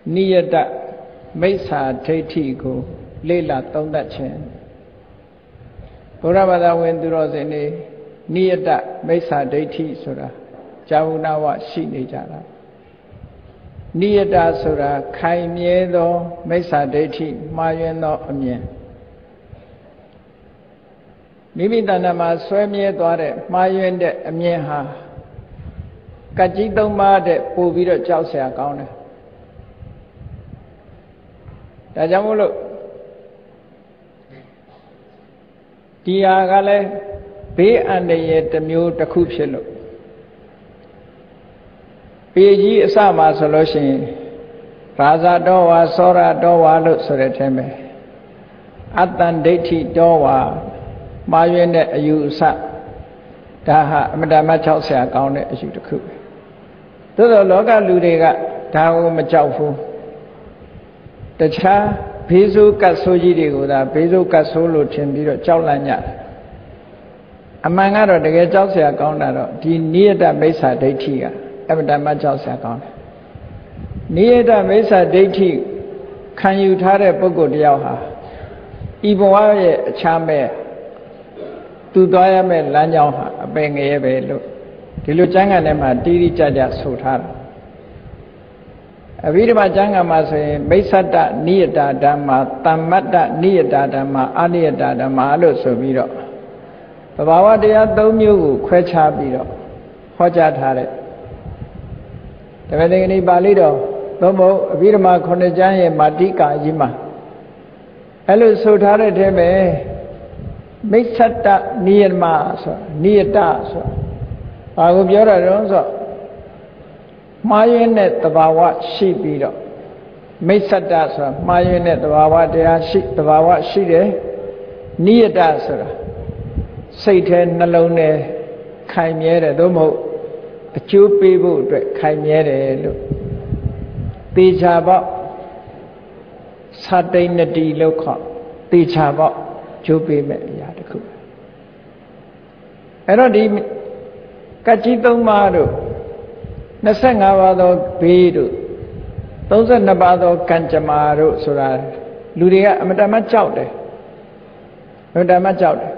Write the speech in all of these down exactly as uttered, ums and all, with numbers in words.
နိယတမိစ္ဆာဒိဋ္ဌိကိုလေ့လာသုံးသပ်ခြင်းဘုရားဘာသာဝင်သူတော်စင်တွေနိယတမိစ္ဆာဒိဋ္ဌိဆိုတာဇာဝနာဝရှိနေကြတာနိယတဆိုတာခိုင်မြဲသောမိစ္ဆာဒိဋ္ဌိမှားယွင်းသောအမြင်မိမိတဏ္ဍာမှာဆွဲမြဲသွားတဲ့မှားယွင်းတဲ့အမြင်ဟာကကြီးသုံးပါးတဲ့ပို့ပြီးတော့ကြောက်စရာကောင်းတယ်ဒါကြောင့်မို့လို့ဒီဟာကလည်းဘေးအန္တရာယ်တစ်မျိုးတစ်ခုဖြစ်လို့ပေကြီးအစမှာဆိုလို့ရှိရင်ရာဇတော်ဝါသောရတော်ဝါလို့ဆိုတဲ့အထက်ပဲအတ္တန်ဒိဋ္ဌိတော်ဝါမှားယွင်းတဲ့အယူအဆဒါဟာအမတမချောက်ဆရာကောင်းတဲ့အယူတစ်ခုပဲသို့သောလောကလူတွေကဒါကိုမကြောက်ဘူးတခြားဘေးဆိုးကတ်ဆိုးကြီးတွေကိုသာဘေးဆိုးကတ်ဆိုးလို့ထင်ပြီးတော့ကြောက်လန့်ကြတယ်အမှန်ကတော့တကယ်ကြောက်ဆရာကောင်းတာတော့ဒီနိယတမိစ္ဆာဒိဋ္ဌိကအမတမကြောက်ဆရာကောင်းတယ်နိယတမိစ္ဆာဒိဋ္ဌိခံယူထားတဲ့ပုဂ္ဂိုလ်တယောက်ဟာဤဘဝရဲ့အခြားမဲ့သူသွားရမယ့်လမ်းကြောင်းဟာအပင်ငရဲပဲလို့ဒီလိုကျမ်းဂန်ထဲမှာတိတိကျကျဆိုထားတာအဘိဓမ္မာကျမ်းဂန်မှာဆိုရင်မိစ္ဆတနိယတဓမ္မာတမ္မတ္တနိယတဓမ္မာအနိယတဓမ္မာလို့ဆိုပြီးတော့သဘာဝတရား၃မျိုးကိုခွဲခြားပြီးတော့ဟောကြားထားတဲ့ဓမ္မသင်္ကနီပါဠိတော်သို့မဟုတ်အဘိဓမ္မာခုနှစ်ကျမ်းရဲ့မာတိကာကြီးမှာအဲ့လိုဆိုထားတဲ့ထဲမှာမိစ္ဆတနိယမဆိုနိယတဆိုဘာကိုပြောတာတော့ဆိုမှားယွင်းတဲ့သဘာဝရှိပြီးတော့မိစ္ဆတဆိုတာမှားယွင်းတဲ့သဘာဝတရားရှိသဘာဝရှိတယ်နိယတဆိုတာစိတ်ထဲနှလုံးထဲခိုင်မြဲတယ်သို့မဟုတ်အကျိုးပေးဖို့အတွက်ခိုင်မြဲတယ်လို့သေချာပေါ့သတ္တိနတိလို့ခေါ်သေချာပေါ့ကျိုးပေးမဲ့အရာတစ်ခုအဲ့တော့ဒီကကြီးသုံးပါးတို့နှစ်ဆယ့်ငါးပါးသောဘေးတို့သုံးဆယ့်နှစ်ပါးသောကံကြမ္မာတို့ဆိုတာလူတွေကအမတမကြောက်တယ်အမတမကြောက်တယ်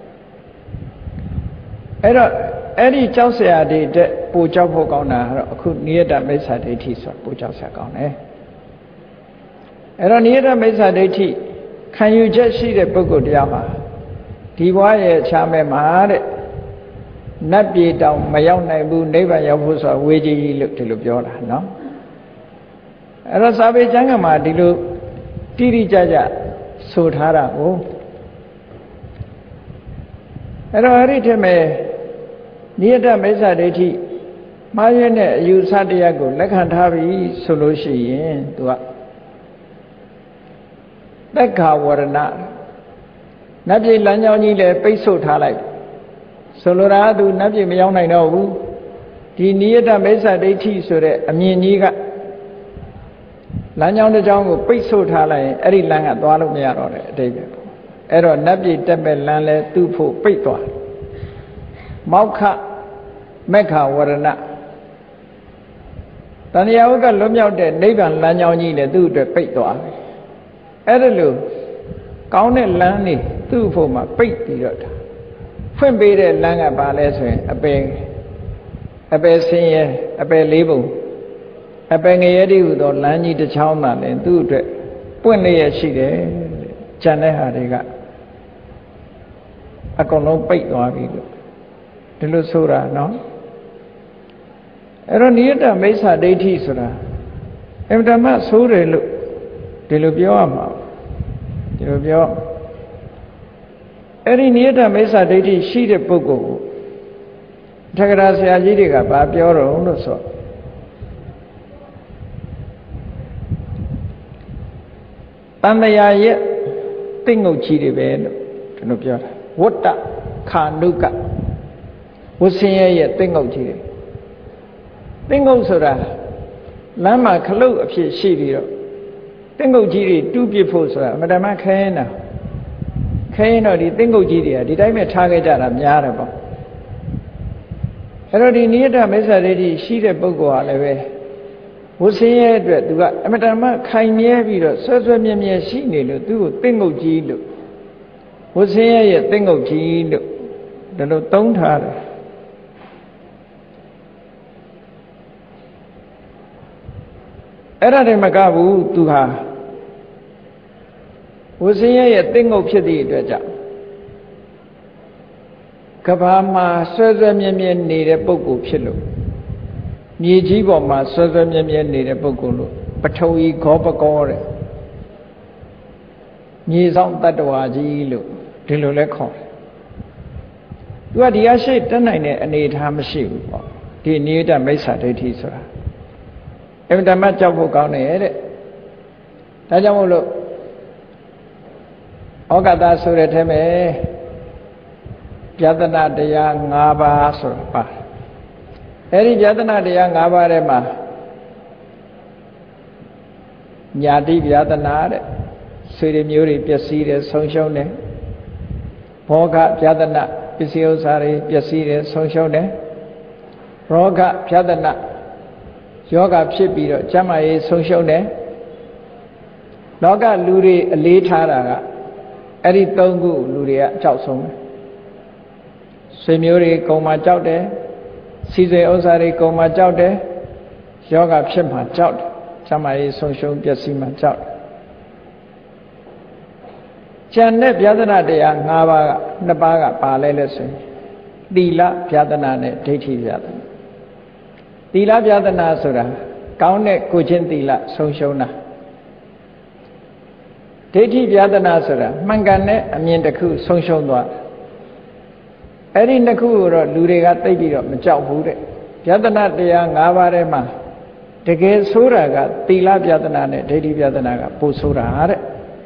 အဲ့တော့အဲ့ဒီကြောက်စရာတွေတဲ့ပိုကြောက်ဖို့ကောင်းတာကတော့အခုနိယတမိစ္ဆာဒိဋ္ဌိဆိုတာပိုကြောက်စရာကောင်းတယ်အဲ့တော့နိယတမိစ္ဆာဒိဋ္ဌိခံယူချက်ရှိတဲ့ပုဂ္ဂိုလ်တရားမှာဒီဘဝရဲ့အခြားမဲ့မှာတဲ့နတ်ပြည်တောင်မရောက်နိုင်ဘူးနိဗ္ဗာန်ရောက်ဖို့ဆိုတာဝေကြီးလို့ဒီလိုပြောတာနော်အဲ့တော့စာပေကျမ်းကမှာဒီလိုတိတိကျကျဆိုထားတာကိုအဲ့တော့အဲ့ဒီထက်မဲ့နိယတမိစ္ဆာဒိဋ္ဌိမှားရတဲ့အယူဆတရားကိုလက်ခံထားပြီဆိုလို့ရှိရင်သူကသက်ခါဝရဏနတ်ပြည်လမ်းကြောင်းကြီးလည်းပိတ်ဆို့ထားလိုက်ဆိုလိုတာကသူနတ်ပြည်မရောက်နိုင်တော့ဘူးဒီနိယတမိစ္ဆာဒိဋ္ဌိဆိုတဲ့အမြင်ကြီးကလမ်းကြောင်းတစ်ကြောင်းကိုပိတ်ဆို့ထားလိုက်ရင်အဲ့ဒီလမ်းကသွားလို့မရတော့တဲ့အတိတ်ပဲပေါ့အဲ့တော့နတ်ပြည်တက်မဲ့လမ်းလဲသူ့ဖို့ပိတ်သွားမောက္ခမက္ခဝရဏတဏှာဝကလွတ်မြောက်တဲ့နိဗ္ဗာန်လမ်းကြောင်းကြီးလည်းသူ့အတွက်ပိတ်သွားတယ်အဲ့ဒါလို့ကောင်းတဲ့လမ်းနေသူ့ဖို့မှာပိတ်ပြီးတော့ဖွင့်ပေးတဲ့လမ်းကဘာလဲဆိုရင်အပယ်အပယ်ဆင်းရဲအပယ်လေးပုံအပယ်ငရဲတိဟူသောလမ်းကြီးတစ်ချောင်းသာလည်းသူ့အတွက်ပွင့်လျက်ရှိတယ်ကျန်တဲ့ဟာတွေကအကုန်လုံးပိတ်သွားပြီလို့ဒီလိုဆိုတာနော်အဲ့တော့နိယတမိစ္ဆာဒိဋ္ဌိဆိုတာအမှန်တမ်းဆိုးတယ်လို့ဒီလိုပြောရမှာဒီလိုပြောအဲ့ဒီနိယတမိစ္ဆာဒိဋ္ဌိရှိတဲ့ပုဂ္ဂိုလ်ကိုထက္ကရာဆရာကြီးတွေကဘာပြောတော့လို့ဆိုတန်တရာရဲ့သိငုတ်ကြီးတွေပဲလို့ဒီလိုပြောတာဝတ္တခာနုကဝဆင်းရဲရဲ့သိငုတ်ကြီးတွေသိငုတ်ဆိုတာလမ်းမှာခလုတ်အဖြစ်ရှိပြီးတော့သိငုတ်ကြီးတွေတူးပစ်ဖို့ဆိုတာအမှန်တမ်းခဲနေတာခဲရင်တော့ဒီသိငုတ်ကြီးတွေကဒီတိုင်းပဲထားခဲ့ကြတာများတယ်ပေါ့အဲ့တော့ဒီနိယတမိစ္ဆာဒိဋ္ဌိရှိတဲ့ပုဂ္ဂိုလ်ဟာလည်းပဲဝဆင်းရဲအတွက်သူကအမတန်မှခိုင်မြဲပြီးတော့ဆွဲဆွဲမြဲမြဲရှိနေလို့သူ့ကိုသင်္ကုတ်ကြီးလို့ဝဆင်းရဲရဲ့သင်္ကုတ်ကြီးလို့ဒါလိုသုံးထားတယ်အဲ့ဒါတည်းမကဘူးသူဟာဝဆင်းရဲရဲ့သင်္ကုတ်ဖြစ်သည့်အတွက်ကြောင့်ကဘာမှာဆွဲဆွဲမြဲမြဲနေတဲ့ပုဂ္ဂိုလ်ဖြစ်လို့မြေကြီးပေါ်မှာဆွဲဆွဲမြဲမြဲနေတဲ့ပုဂ္ဂိုလ်လို့ပထဝီခောပကောတဲ့မြေဆောင်တတ္တဝါကြီးလို့ဒီလိုလဲခေါ်တယ်သူကဒီအရှိတက်နိုင်တဲ့အနေအထားမရှိဘူးပေါ့ဒီနိယတမိစ္ဆာဒိဋ္ဌိဆိုတာအမှန်တမ်းကြောက်ဖို့ကောင်းတယ်တဲ့ဒါကြောင့်မို့လို့ဩဃတဆိုတဲ့ထဲမှာယတနာတရား၅ပါးဆိုတာပါအဲဒီယတနာတရား၅ပါးထဲမှာညာတိယတနာတဲ့ဆွေတွေမျိုးတွေပျက်စီးတယ်ဆုံးရှုံးတယ်ဘောဂယတနာပစ္စည်းဥစ္စာတွေပျက်စီးတယ်ဆုံးရှုံးတယ်ရောဂယတနာယောဂဖြစ်ပြီးတော့ကျန်းမာရေးဆုံးရှုံးတယ်လောကလူတွေအလေးထားတာကအဲ့ဒီသုံးခုလူတွေကအကြောက်ဆုံးတယ်ဆွေမျိုးတွေကုံမှာကြောက်တယ်စီစိဥစ္စာတွေကုံမှာကြောက်တယ်ယောဂဖြစ်မှာကြောက်တယ်ကျန်းမာရေးဆုံးရှုံးပျက်စီးမှာကြောက်တယ်ကျန်တဲ့ဗျာဒနာတရား၅ပါးကနှစ်ပါးကပါလဲလဲဆိုရင်သီလဗျာဒနာနဲ့ဒိဋ္ဌိဗျာဒနာသီလဗျာဒနာဆိုတာကောင်းတဲ့ကိုချင်းသီလဆုံးရှုံးတာဒိဋ္ဌိဗျာဒနာဆိုတာမှန်ကန်တဲ့အမြင်တစ်ခုဆုံးရှုံးသွားအဲ့ဒီနှစ်ခုကိုတော့လူတွေကသိပြီးတော့မကြောက်ဘူးတဲ့ဗျာဒနာတရား၅ပါးထဲမှာတကယ်ဆိုးတာကသီလဗျာဒနာနဲ့ဒိဋ္ဌိဗျာဒနာကပိုဆိုးတာတဲ့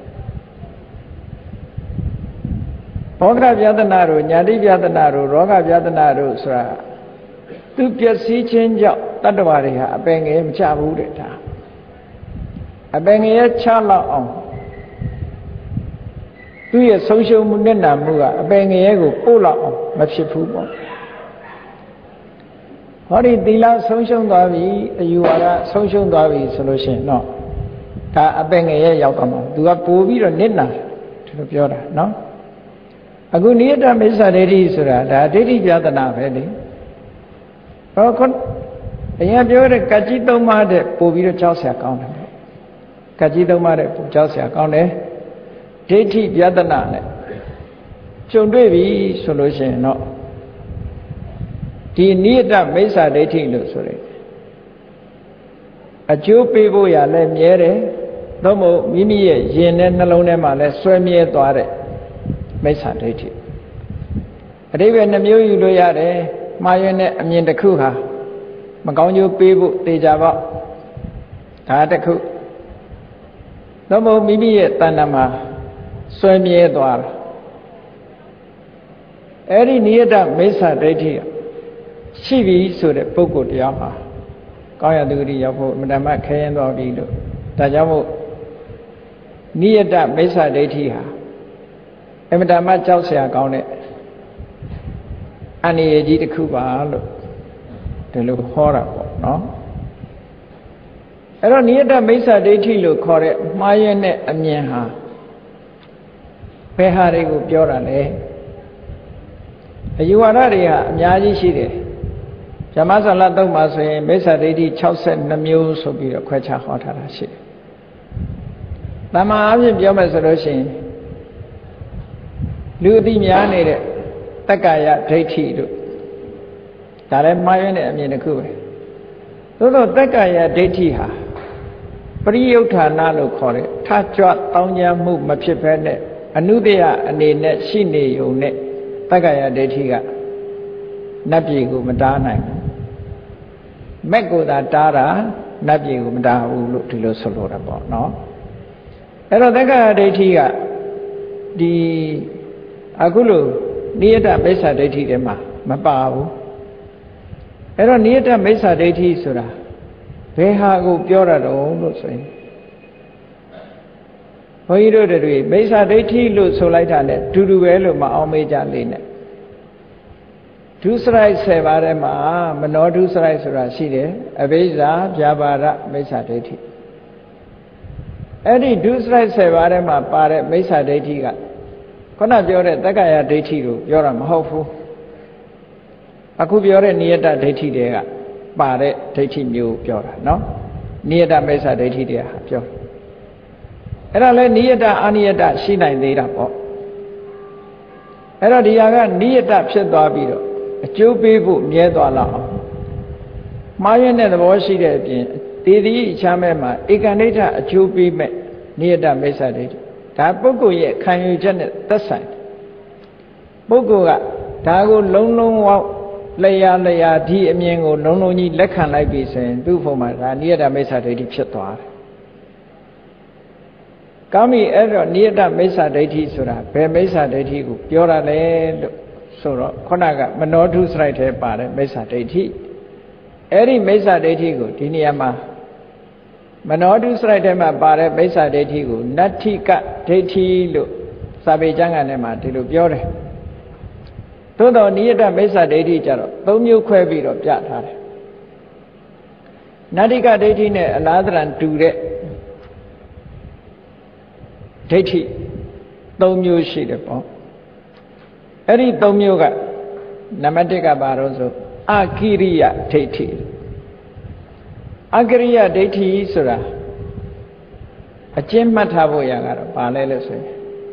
ဘောဂဗျာဒနာတို့ညာတိဗျာဒနာတို့ရောဂဗျာဒနာတို့ဆိုတာသူပျက်စီးခြင်းကြောင့်တတ္တဝါတွေဟာအပင်ငယ်မချဘူးတဲ့ဒါအပင်ငယ်ချလောက်အောင်သူရဲ့ဆုံးရှုံးမှုနဲ့နာမှုကအပင်ငယ်ကိုပို့လောက်အောင်မဖြစ်ဘူးပေါ့ဟောဒီသီလဆုံးရှုံးသွားပြီအယူဝါဒဆုံးရှုံးသွားပြီဆိုလို့ရှိရင်တော့ဒါအပင်ငယ်ရဲ့ရောက်သွားမှာသူကပို့ပြီးတော့နစ်နာဒီလိုပြောတာနော်အခုနိယတမိစ္ဆာဒိဋ္ဌိဆိုတာဒါဒိဋ္ဌိပြဒနာပဲလေဟောခုအရင်ပြောတဲ့ကကြီးသုံးပါးတဲ့ပို့ပြီးတော့ကြောက်စရာကောင်းတယ်ကကြီးသုံးပါးတဲ့ပို့ကြောက်စရာကောင်းတယ်ဒိဋ္ဌိပြဒနာနဲ့ကျုံတွေ့ပြီဆိုလို့ရှိရင်တော့ဒီနိယတမိစ္ဆာဒိဋ္ဌိလို့ဆိုရယ်အကျိုးပေးဖို့ရလဲမြဲတယ်သို့မဟုတ်မိမိရဲ့ယင်နဲ့နှလုံးထဲမှာလဲဆွဲမြဲသွားတဲ့မိစ္ဆာဒိဋ္ဌိအတိပ္ပယ်နှမျိုးယူလို့ရတယ်မှားယွင်းတဲ့အမြင်တစ်ခုဟာမကောင်းကျိုးပေးဖို့တေချာပေါ့ဒါတစ်ခုသို့မဟုတ်မိမိရဲ့တဏ္ဍာမှာဆွဲမြဲသွားတာအဲ့ဒီနိယတမိစ္ဆာဒိဋ္ဌိရှိပြီဆိုတဲ့ပုဂ္ဂိုလ်တရားမှာကောင်းရသူဂတိရောက်ဖို့အမှန်တမ်းခဲရင်သွားပြီလို့ဒါကြောင့်မို့နိယတမိစ္ဆာဒိဋ္ဌိဟာအမှန်တမ်းကြောက်စရာကောင်းတဲ့အန္တရာယ်ကြီးတစ်ခုပါလို့ဒီလိုဟောတာပေါ့နော်အဲ့တော့နိယတမိစ္ဆာဒိဋ္ဌိလို့ခေါ်တဲ့မှားယွင်းတဲ့အမြင်ဟာဘယ်ဟာတွေကိုပြောတာလဲအယူဝါဒတွေဟာအများကြီးရှိတယ်ဇမဆလတုတ်မှာဆိုရင်မိစ္ဆာဒိဋ္ဌိ၆၂မျိုးဆိုပြီးတော့ခွဲခြားဟောထားတာရှိတယ်တမန်အပြင်ပြောမယ်ဆိုလို့ရှိရင်လူအသိများနေတဲ့တက္ကာယဒိဋ္ဌိတို့ဒါလည်းမှားယွင်းတဲ့အမြင်တစ်ခုပဲသို့တော့တက္ကာယဒိဋ္ဌိဟာပရိယုဌာဏလို့ခေါ်တဲ့ထကြွတောင်းကြမှုမဖြစ်ဘဲနဲ့အနုတ္တယအနေနဲ့ရှိနေုံနဲ့တက္ကာယဒိဋ္ဌိကနတ်ပြည်ကိုမတားနိုင်ဘူးမက်ကိုသာတားတာနတ်ပြည်ကိုမတားဘူးလို့ဒီလိုဆိုလိုတာပေါ့နော်အဲ့တော့တက္ကာယဒိဋ္ဌိကဒီအခုလို့နိယတမိစ္ဆာဒိဋ္ဌိထဲမှာမပါဘူးအဲ့တော့နိယတမိစ္ဆာဒိဋ္ဌိဆိုတာဘယ်ဟာကိုပြောရတော့လို့ဆိုရင်ဘုန်းကြီးတို့တွေမိစ္ဆာဒိဋ္ဌိလို့ဆိုလိုက်တာနဲ့တူတူပဲလို့မအောင်မေးကြလေနဲ့ဒုစရိုက်ဆယ်ပါးထဲမှာမနောဒုစရိုက်ဆိုတာရှိတယ်အဘိဇ္ဇာဗျာပါဒမိစ္ဆာဒိဋ္ဌိအဲ့ဒီဒုစရိုက်ဆယ်ပါးထဲမှာပါတဲ့မိစ္ဆာဒိဋ္ဌိကခုနပြောတဲ့တက္ကရာဒိဋ္ဌိကိုပြောတာမဟုတ်ဘူးအခုပြောတဲ့နိယတဒိဋ္ဌိတွေကပါတဲ့ဒိဋ္ဌိမျိုးပြောတာနော်နိယတမိစ္ဆာဒိဋ္ဌိတွေကပြောအဲ့ဒါလဲနိယတအာနိယတရှိနိုင်သေးတာပေါ့အဲ့တော့ဒီဟာကနိယတဖြစ်သွားပြီးတော့အကျိုးပေးဖို့မြဲသွားလောက်အောင်မှားရတဲ့သဘောရှိတဲ့အပြင်တည်တည်ချမ်းမဲ့မှာဧကနိဋ္ဌအကျိုးပေးမဲ့နိယတမိစ္ဆာဒိဋ္ဌိဒါပုဂ္ဂိုလ်ရဲ့ခံယူချက်နဲ့သက်ဆိုင်ပုဂ္ဂိုလ်ကဒါကိုလုံးလုံးဝလျာလျာဒီအမြင်ကိုလုံးလုံးကြီးလက်ခံလိုက်ပြီဆိုရင်သူ့ဖို့မှာဒါနိယတမိစ္ဆာဒိဋ္ဌိဖြစ်သွားတယ်ကောင်းပြီအဲ့တော့နိယတမိစ္ဆာဒိဋ္ဌိဆိုတာဘယ်မိစ္ဆာဒိဋ္ဌိကိုပြောရလဲလို့ဆိုတော့ခုနကမနောဒုစရိုက်ထဲပါတဲ့မိစ္ဆာဒိဋ္ဌိအဲ့ဒီမိစ္ဆာဒိဋ္ဌိကိုဒီနေရာမှာမနောဒုစရိုက်ထဲမှာပါတဲ့မိစ္ဆာဒိဋ္ဌိကိုနတ္ထိကဒိဋ္ဌိလို့စာပေကျမ်းဂန်ထဲမှာဒီလိုပြောတယ်သို့တော်နိယတမိစ္ဆာဒိဋ္ဌိကြတော့သုံးမျိုးခွဲပြီးတော့ပြထားတယ်နတ္ထိကဒိဋ္ဌိနဲ့အလားတရံတူတဲ့ဒိဋ္ဌိသုံးမျိုးရှိတယ်ပေါ့အဲ့ဒီသုံးမျိုးကနံပါတ်တစ်ကဘာလို့ဆိုအကိရိယဒိဋ္ဌိအကိရိယဒိဋ္ဌိဆိုတာအကျဉ်းမှတ်ထားဖို့ရကတော့ဘာလဲလို့ဆိုရင်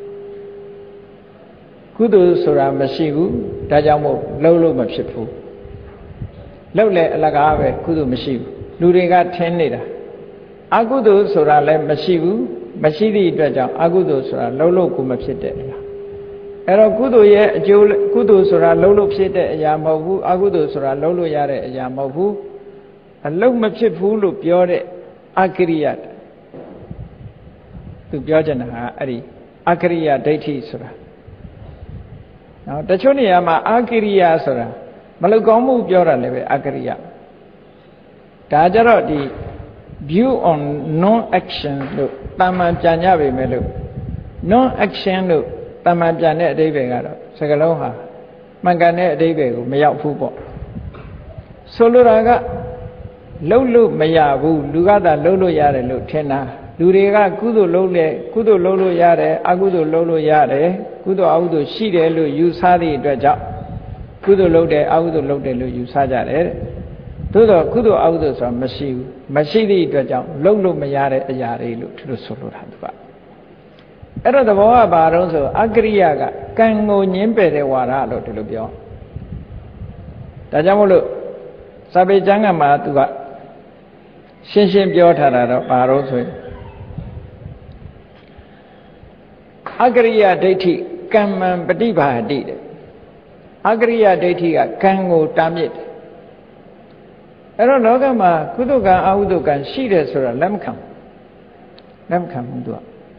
ကုသိုလ်ဆိုတာမရှိဘူးဒါကြောင့်မို့လှုပ်လို့မဖြစ်ဘူးလှုပ်လဲအလကားပဲကုသိုလ်မရှိဘူးလူတွေကထင်နေတာအကုသိုလ်ဆိုတာလည်းမရှိဘူးမရှိသည့်အတွက်ကြောင့်အကုသိုလ်ဆိုတာလှုပ်လို့ကိုမဖြစ်တဲ့လားအဲ့တော့ကုသိုလ်ရဲ့အကျိုးကုသိုလ်ဆိုတာလှုပ်လို့ဖြစ်တဲ့အရာမဟုတ်ဘူးအကုသိုလ်ဆိုတာလှုပ်လို့ရတဲ့အရာမဟုတ်ဘူးအလှုပ်မဖြစ်ဘူးလို့ပြောတဲ့အကိရိယသူပြောချင်တာဟာအဲ့ဒီအကိရိယဒိဋ္ဌိဆိုတာနော်တချို့နေရာမှာအကိရိယဆိုတာမလှုပ်ကောင်းမှုပြောတာလည်းပဲအကိရိယဒါကြတော့ဒီ view on non action လို့တာမန်ပြန်ကြပေမဲ့လို့ non action လို့တာမန်ပြန်တဲ့အဓိပ္ပာယ်ကတော့စကားလုံးဟာမှန်ကန်တဲ့အဓိပ္ပာယ်ကိုမရောက်ဘူးပေါ့ဆိုလိုတာကလှုပ်လို့မရဘူးလူကသာလှုပ်လို့ရတယ်လို့ထင်တာလူတွေကကုသိုလ်လုပ်လေကုသိုလ်လုပ်လို့ရတယ်အကုသိုလ်လုပ်လို့ရတယ်ကုသိုလ်အကုသိုလ်ရှိတယ်လို့ယူဆသည့်အတွက်ကြောင့်ကုသိုလ်လုပ်တယ်အကုသိုလ်လုပ်တယ်လို့ယူဆကြတယ်သို့တော့ကုသိုလ်အကုသိုလ်ဆိုတာမရှိဘူးမရှိသည့်အတွက်ကြောင့်လုပ်လို့မရတဲ့အရာတွေလို့သူတို့ဆိုလိုတာသူကအဲ့တော့သဘောကဘာတော့ဆိုအကရိယကကံကိုညင်းပယ်တဲ့ဝါဒလို့ဒီလိုပြောဒါကြောင့်မို့လို့စာပေကျမ်းကမှာသူကရှင်းရှင်းပြောထားတာတော့ဘာတော့ဆိုရင်အကရိယဒိဋ္ဌိကမ္မံပฏิဘာတိတဲ့အကရိယဒိဋ္ဌိကကံကိုတားမြစ်တယ်အဲ့တော့လောကမှာကုသကံအကုသကံရှိတယ်ဆိုတာလက်မခံလက်မခံဘူးသူက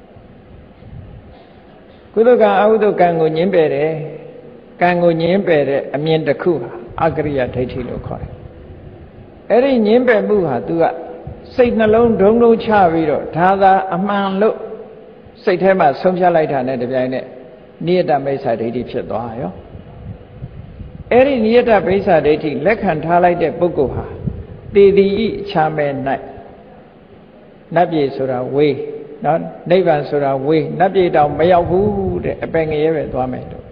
ကုသကံအကုသကံကိုညင်းပယ်တယ်ကံကိုညင်းပယ်တဲ့အမြင်တစ်ခုဟာအကရိယဒိဋ္ဌိလို့ခေါ်တယ်အဲ့ဒီညင်းပယ်မှုဟာသူကစိတ်နှလုံးဒုံဒုံချပြီးတော့ဒါသာအမှန်လို့စိတ်ထဲမှာဆုံးဖြတ်လိုက်တာနဲ့တပြိုင်နက်နိယတမိစ္ဆာဒိဋ္ဌိဖြစ်သွားရောအဲ့ဒီနိယတမိစ္ဆာဒိဋ္ဌိလက်ခံထားလိုက်တဲ့ပုဂ္ဂိုလ်ဟာတည်တည်ဤချမ်းမဲ့၌နတ်ပြည်ဆိုတာဝေးနော်နိဗ္ဗာန်ဆိုတာဝေးနတ်ပြည်တောင်မရောက်ဘူးတဲ့အပင်ငရဲပဲသွားမယ်လို့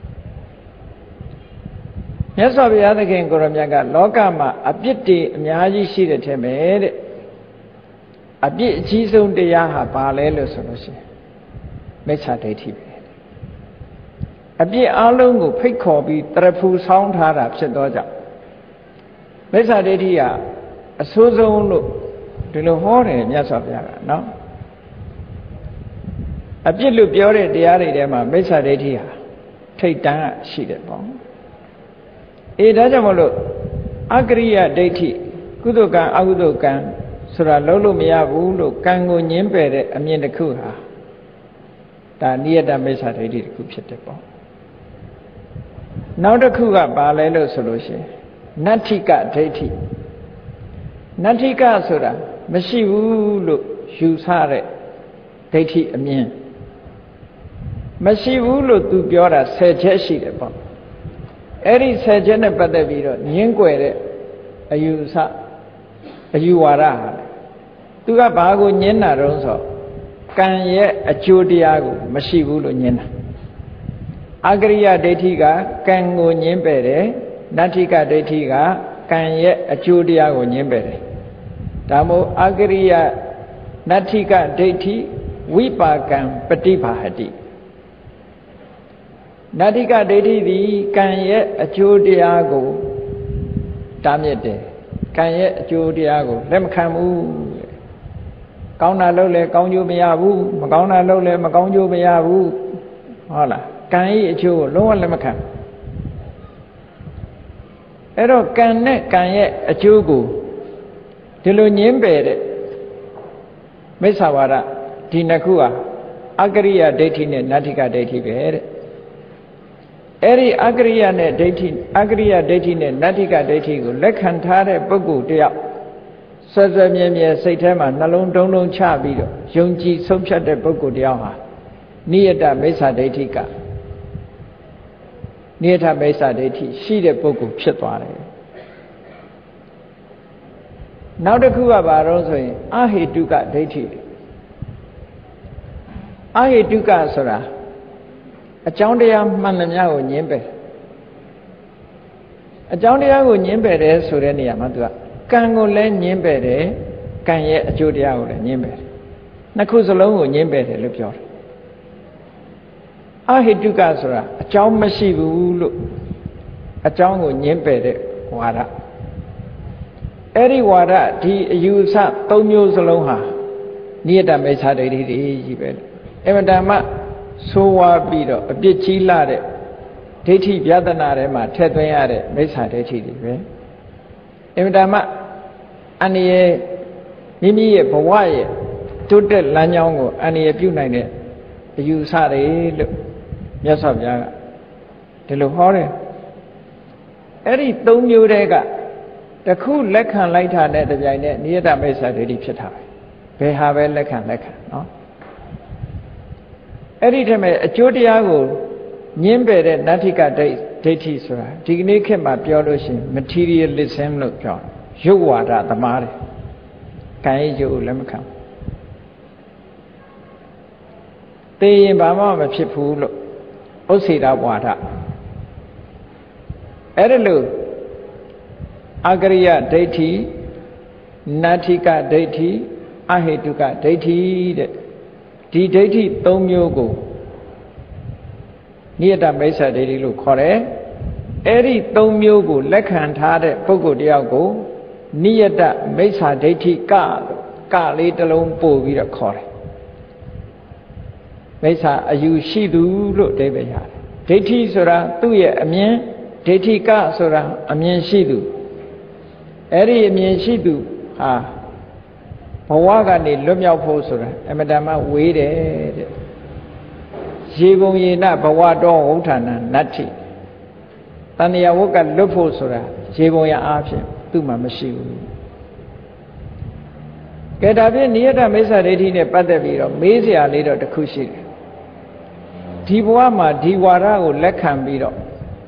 မြတ်စွာဘုရားသခင်ကိုရမြတ်ကလောကမှာအပြစ်တွေအများကြီးရှိတဲ့ထဲမှာတဲ့အပြစ်အကြီးဆုံးတရားဟာဘာလဲလို့ဆိုလို့ရှိရင်မိစ္ဆာဒိဋ္ဌိပဲအပြစ်အလုံးကိုဖိတ်ခေါ်ပြီးတရဖူဆောင်းထားတာဖြစ်သောကြောင့်မိစ္ဆာဒိဋ္ဌိကအဆိုးဆုံးလို့ဒီလိုဟောတယ်မြတ်စွာဘုရားကနော်အပြစ်လို့ပြောတဲ့တရားတွေထဲမှာမိစ္ဆာဒိဋ္ဌိဟာထိတ်တန်းရှိတယ်ပေါ့အေးဒါကြောင့်မလို့အကရိယဒိဋ္ဌိကုသကံအကုသကံဆိုတာလုံးလို့မရဘူးလို့ကံကိုညင်းပယ်တဲ့အမြင်တစ်ခုဟာဒါနိယတမိစ္ဆာဒိဋ္ဌိတစ်ခုဖြစ်တယ်ပေါ့နောက်တစ်ခုကဘာလဲလို့ဆိုလို့ရှိရင်နတ္ထိကဒိဋ္ဌိနတ္ထိကဆိုတာမရှိဘူးလို့ယူဆတဲ့ဒိဋ္ဌိအမြင်မရှိဘူးလို့သူပြောတာဆယ်ချက်ရှိတယ်ပေါ့အဲ့ဒီဆယ်ချက်နဲ့ပတ်သက်ပြီးတော့ညင်းကွယ်တဲ့အယူဆအယူဝါဒဟာသူကဘာကိုညင်းတာတုံးဆိုကံရဲ့အကျိုးတရားကိုမရှိဘူးလို့ညင်းတာအကရိယဒိဋ္ဌိကကံကိုညင်းပယ်တယ်နတ္ထိကဒိဋ္ဌိကကံရဲ့အကျိုးတရားကိုညင်းပယ်တယ်ဒါမို့အကရိယနတ္ထိကဒိဋ္ဌိဝိပါကံပฏิဘာဟတိနတ္ထိကဒိဋ္ဌိသည်ကံရဲ့အကျိုးတရားကိုတားမြစ်တယ်ကံရဲ့အကျိုးတရားကိုလက်မခံဘူးကောင်းတာလုပ်လဲကောင်းကျိုးမရဘူးမကောင်းတာလုပ်လဲမကောင်းကျိုးမရဘူးဟုတ်လားကံရဲ့အကျိုးကိုလုံးဝလက်မခံအဲ့တော့ကံနဲ့ကံရဲ့အကျိုးကိုဒီလိုညင်းပယ်တဲ့မိစ္ဆာဝါဒဒီနှစ်ခုဟာအကရိယဒိဋ္ဌိနဲ့နတ္ထိကဒိဋ္ဌိပဲတဲ့အဲ့ဒီအကရိယနဲ့ဒိဋ္ဌိအကရိယဒိဋ္ဌိနဲ့နတ္ထိကဒိဋ္ဌိကိုလက်ခံထားတဲ့ပုဂ္ဂိုလ်တယောက်ဆွဆွမြဲမြဲစိတ်ထဲမှာနှလုံးတုံးတုံးချပြီးတော့ယုံကြည်ဆုံးဖြတ်တဲ့ပုဂ္ဂိုလ်တယောက်ဟာနိယတမိစ္ဆာဒိဋ္ဌိကနိယတမိစ္ဆာဒိဋ္ဌိရှိတဲ့ပုဂ္ဂိုလ်ဖြစ်သွားတယ်နောက်တစ်ခုကဘာလို့ဆိုရင်အဟေတုကဒိဋ္ဌိအဟေတုကဆိုတာအကြောင်းတရားမှန်သမျှကိုညင်းပယ်အကြောင်းတရားကိုညင်းပယ်တယ်ဆိုတဲ့နေရာမှာသူကကံကိုလည်းညင်းပယ်တယ်ကံရဲ့အကျိုးတရားကိုလည်းညင်းပယ်တယ်နှစ်ခုစလုံးကိုညင်းပယ်တယ်လို့ပြောတယ်အဟိတုကဆိုတာအကြောင်းမရှိဘူးလို့အကြောင်းကိုညင်းပယ်တဲ့ဝါဒအဲ့ဒီဝါဒဒီအယူဆသုံးမျိုးစလုံးဟာနိယတမိစ္ဆာဒိဋ္ဌိတွေကြီးပဲအမှန်တမ်းဆိုးဝါးပြီးတော့အပြစ်ကြီးလာတဲ့ဒိဋ္ဌိပြဒနာထဲမှာထည့်သွင်းရတဲ့မိစ္ဆာဒိဋ္ဌိတွေပဲအမှန်တမ်းအန္တရာယ်မိမိရဲ့ဘဝရဲ့တိုးတက်လမ်းကြောင်းကိုအန္တရာယ်ပြုနိုင်တဲ့အယူဆတွေလို့မြတ်စွာဘုရားကဒီလိုဟောတယ်အဲ့ဒီသုံးမျိုးတည်းကတခုလက်ခံလိုက်တာနဲ့တပြိုင်နက်နိယတမိစ္ဆာဒိဋ္ဌိဖြစ်တာပဲဘယ်ဟာပဲလက်ခံလက်ခံနော်အဲ့ဒီတည်းမဲ့အကျိုးတရားကိုညင်းပယ်တဲ့နတ္ထိကဒိဋ္ဌိဆိုတာဒီကနေ့ခေတ်မှာပြောလို့ရှိရင် materialism လို့ပြောရုပ်ဝါဒသမားတွေကံရဲ့ရုပ်ကိုလက်မခံသိရင်ဘာမှမဖြစ်ဘူးလို့ဥစ္စေတဝါဒအဲ့ဒါလို့အကရိယဒိဋ္ဌိနတ္ထိကဒိဋ္ဌိအဟေတုကဒိဋ္ဌိတဲ့ဒီဒိဋ္ဌိသုံးမျိုးကိုနိယတမိစ္ဆာဒိဋ္ဌိလို့ခေါ်တယ်အဲ့ဒီသုံးမျိုးကိုလက်ခံထားတဲ့ပုဂ္ဂိုလ်တယောက်ကိုနိယတမိစ္ဆာဒိဋ္ဌိကလို့ကလေးတစ်လုံးပို့ပြီးတော့ခေါ်တယ်မိစ္ဆာအယူရှိသူလို့အဓိပ္ပာယ်ရတယ်ဒိဋ္ဌိဆိုတာသူ့ရဲ့အမြင်ဒိဋ္ဌိကဆိုတာအမြင်ရှိသူအဲ့ဒီအမြင်ရှိသူဟာဘဝကနေလွတ်မြောက်ဖို့ဆိုတာအမတန်မှဝေးတယ်တဲ့ရေပုံရေနဘဝတော်ဝဋ္ဌာဏနတ္ထိတဏှာဝတ်ကလွတ်ဖို့ဆိုတာရေပုံရအားဖြင့်သူ့မှာမရှိဘူးကဲဒါဖြင့်နိယတမိစ္ဆာဒိဋ္ဌိနဲ့ပတ်သက်ပြီးတော့မေးစရာလေးတော့တစ်ခုရှိတယ်ဒီဘဝမှာဒီဝါဒကိုလက်ခံပြီးတော့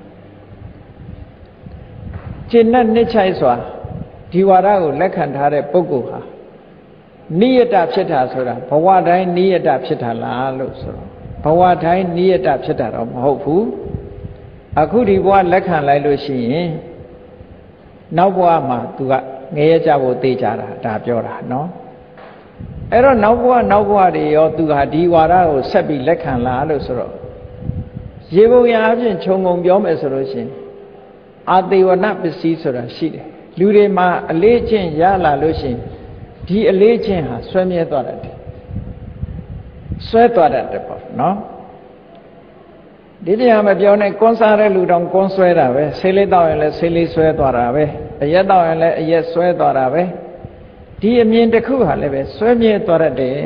ကျင့်နဲ့နှိမ့်ချိုက်စွာဒီဝါဒကိုလက်ခံထားတဲ့ပုဂ္ဂိုလ်ဟာနိယတဖြစ်တာဆိုတာဘဝတိုင်းနိယတဖြစ်တာလားလို့ဆိုတော့ဘဝတိုင်းနိယတဖြစ်တာတော့မဟုတ်ဘူးအခုဒီဘဝလက်ခံလိုက်လို့ရှိရင်နောက်ဘဝမှာသူကငရဲကြဖို့သိကြတာဒါပြောတာနော်အဲ့တော့နောက်ဘဝနောက်ဘဝတွေရောသူဟာဒီဝါဒကိုဆက်ပြီးလက်ခံလားလို့ဆိုတော့ရေပုံရအပြင်ခြုံငုံပြောမယ်ဆိုလို့ရှိရင်အာသေဝနပစ္စည်းဆိုတာရှိတယ်လူတွေမှာအလေးချင်းရလာလို့ရှိရင်ဒီအလေးချင်းဟာဆွဲမြဲသွားတတ်တယ်ဆွဲသွားတတ်တယ်ပေါ့နော်ဒီတရားမပြောနဲ့ကွန်းစားတဲ့လူတောင်ကွန်းဆွဲတာပဲဆေးလေးတောက်ရင်လည်းဆေးလေးဆွဲသွားတာပဲအရက်တောက်ရင်လည်းအရက်ဆွဲသွားတာပဲဒီအမြင်တစ်ခုဟာလည်းပဲဆွဲမြဲသွားတတ်တယ်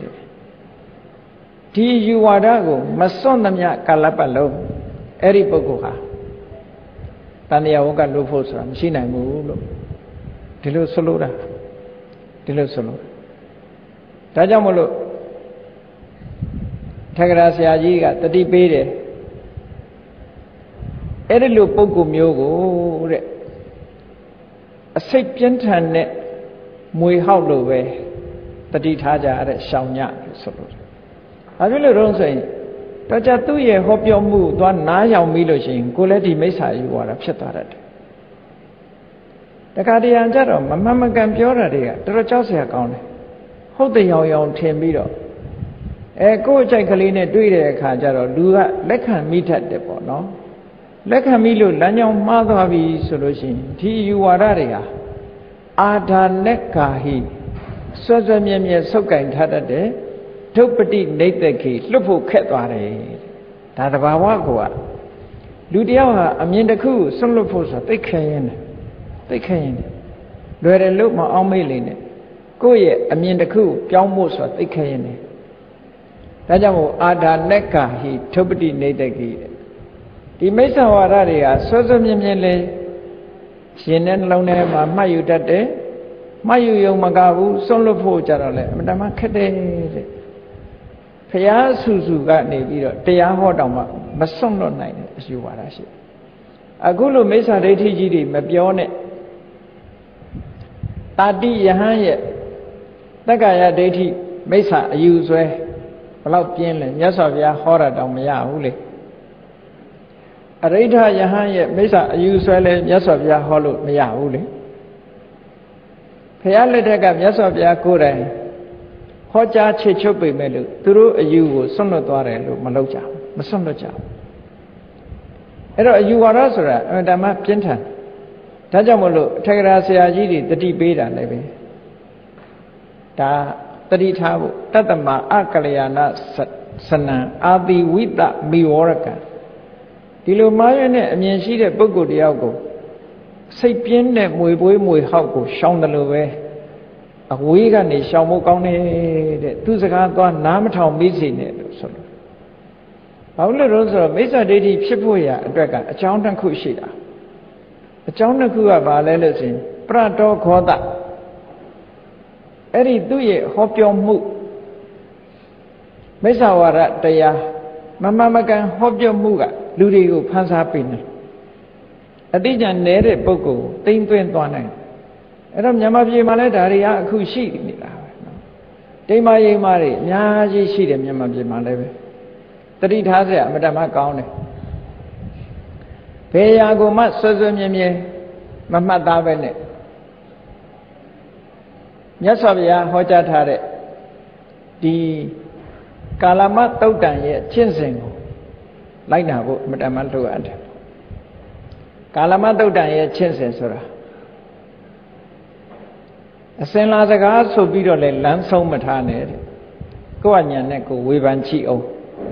ဒီယူဝါဒကိုမစွန့်သမျှကာလပတ်လုံးအဲ့ဒီပုဂ္ဂိုလ်ဟာတဏှာဝကလို့ဖို့ဆိုတာမရှိနိုင်ဘူးလို့ဒီလိုဆိုလိုတာဒီလိုဆိုလို့ဒါကြောင့်မလို့ထက္ကရာဆရာကြီးကတတိပေးတယ်အဲ့ဒီလိုပုဂ္ဂိုလ်မျိုးကိုတဲ့အစိတ်ပြင်းထန်တဲ့မွေဟောက်လို့ပဲတတိထားကြရတဲ့ရှောင်ညလို့ဆိုလို့ဘာဖြစ်လို့တော့ဆိုရင်တော့ကြသူ့ရဲ့ဟောပြောမှုသွားနားရောက်ပြီးလို့ရှိရင်ကိုယ်လည်းဒီမိစ္ဆာယူသွားတာဖြစ်သွားတတ်တယ်တခါတရံကြတော့မမှန်မကန်ပြောတာတွေကတော်တော်ကြောက်စရာကောင်းတယ်ဟုတ်တယ်ရောင်ရောင်ထင်ပြီးတော့အဲကိုယ့်အကြိုက်ကလေးနဲ့တွေ့တဲ့အခါကျတော့လူကလက်ခံမိတတ်တယ်ပေါ့နော်လက်ခံမိလို့လမ်းကြောင်းမှားသွားပြီဆိုလို့ရှိရင်ဒီယူဝါဒတွေဟာအာဒါနက်ကာဟိစွဲစွဲမြဲမြဲဆုပ်ကင်ထားတတ်တယ်ဒုပ္ပတိနေတ္တခေလွတ်ဖို့ခက်သွားတယ်ဒါတဘာဝကိုကလူတယောက်ဟာအမြင်တစ်ခုဆွလွတ်ဖို့ဆိုသိခဲရင်သိခဲရင်လွယ်တယ်လို့မအောင်မေ့လေနဲ့ကိုယ့်ရဲ့အမြင်တစ်ခုပြောင်းဖို့ဆိုသိခဲရင်ဒါကြောင့်မို့အာဒါနက်ကာဟိဒုပ္ပတိနေတ္တခေဒီမိစ္ဆာဝါဒတွေကဆွဲဆွဲမြဲမြဲလေးရှင်တဲ့နှလုံးထဲမှာမှတ်ယူတတ်တယ်မှတ်ယူရုံမကဘူးဆွလွတ်ဖို့ကြတော့လေအမှန်တမ်းခက်တယ်တဲ့ဖျားဆူဆူကနေပြီးတော့တရားဟောတောင်မှမဆွလွတ်နိုင်တဲ့အယူဝါဒရှိအခုလိုမိစ္ဆာဒိဋ္ဌိကြီးတွေမပြောနဲ့တာတိယဟန်ရဲ့တက္ကရာဒိဋ္ဌိမိစ္ဆာအယူဆွဲဘလောက်ပြင်းလဲမြတ်စွာဘုရားဟောတာတောင်မရဘူးလေအရိဋ္ဌယဟန်ရဲ့မိစ္ဆာအယူဆွဲလဲမြတ်စွာဘုရားဟောလို့မရဘူးလေဘုရားလက်ထက်ကမြတ်စွာဘုရားကိုယ်တိုင်ဟောကြားချေချုပ်ပေမဲ့လို့သူတို့အယူကိုဆွန့်လွတ်သွားတယ်လို့မလုပ်ကြဘူးမဆွန့်လွတ်ကြဘူးအဲ့တော့အယူဝါဒဆိုတာအမှန်တမ်းပြင်းထန်ဒါကြောင့်မလို့ထေရဆရာကြီးတွေတတိပေးတာလည်းပဲဒါတတိထားဖို့တတ္တမအကလျာဏစနံအာတိဝိတမိဝရကံဒီလိုမှားရတဲ့အမြင်ရှိတဲ့ပုဂ္ဂိုလ်တယောက်ကိုစိတ်ပြင်းတဲ့မွေပွေးမွေဟောက်ကိုရှောင်တယ်လို့ပဲအဝေးကနေရှောင်ဖို့ကောင်းတယ်တဲ့သူစကားသွားနားမထောင်မိစေနဲ့လို့ဆိုလို့ဘာလို့လဲဆိုတော့မိစ္ဆာဒိဋ္ဌိဖြစ်ဖို့ရအတွက်ကအကြောင်းတစ်ခုရှိတာအကြောင်းတစ်ခုကဘာလဲလို့ဆိုရင်ပရတောခောတအဲ့ဒီသူ့ရဲ့ဟောပြောမှုမိစ္ဆာဝါဒတရားမမမကန်ဟောပြောမှုကလူတွေကိုဖန်ဆားပေးနေအတိညာနေတဲ့ပုဂ္ဂိုလ်ကိုတိမ့်သွင်းသွားနိုင်အဲ့တော့မြန်မာပြည်မှာလည်းဒါတွေကအခုရှိနေတာပဲနော်တိမ်မရိမ်မတွေအများကြီးရှိတယ်မြန်မာပြည်မှာလည်းပဲတတိထားစရာအမတမကောင်းတယ်ဘယ်ရာကိုမှဆွဆွမြဲမြဲမမှတ်သားပဲနဲ့မြတ်စွာဘုရားဟောကြားထားတဲ့ဒီကာလမတုတ်တန်ရဲ့ကျင့်စဉ်ကိုလိုက်နာဖို့အမတမလိုအပ်တယ်ကာလမတုတ်တန်ရဲ့ကျင့်စဉ်ဆိုတာအစင်လာစကားဆိုပြီးတော့လေလမ်းဆုံးမထားနဲ့တဲ့ကိုယ့်အညာနဲ့ကိုယ်ဝေဖန်ချိအောင်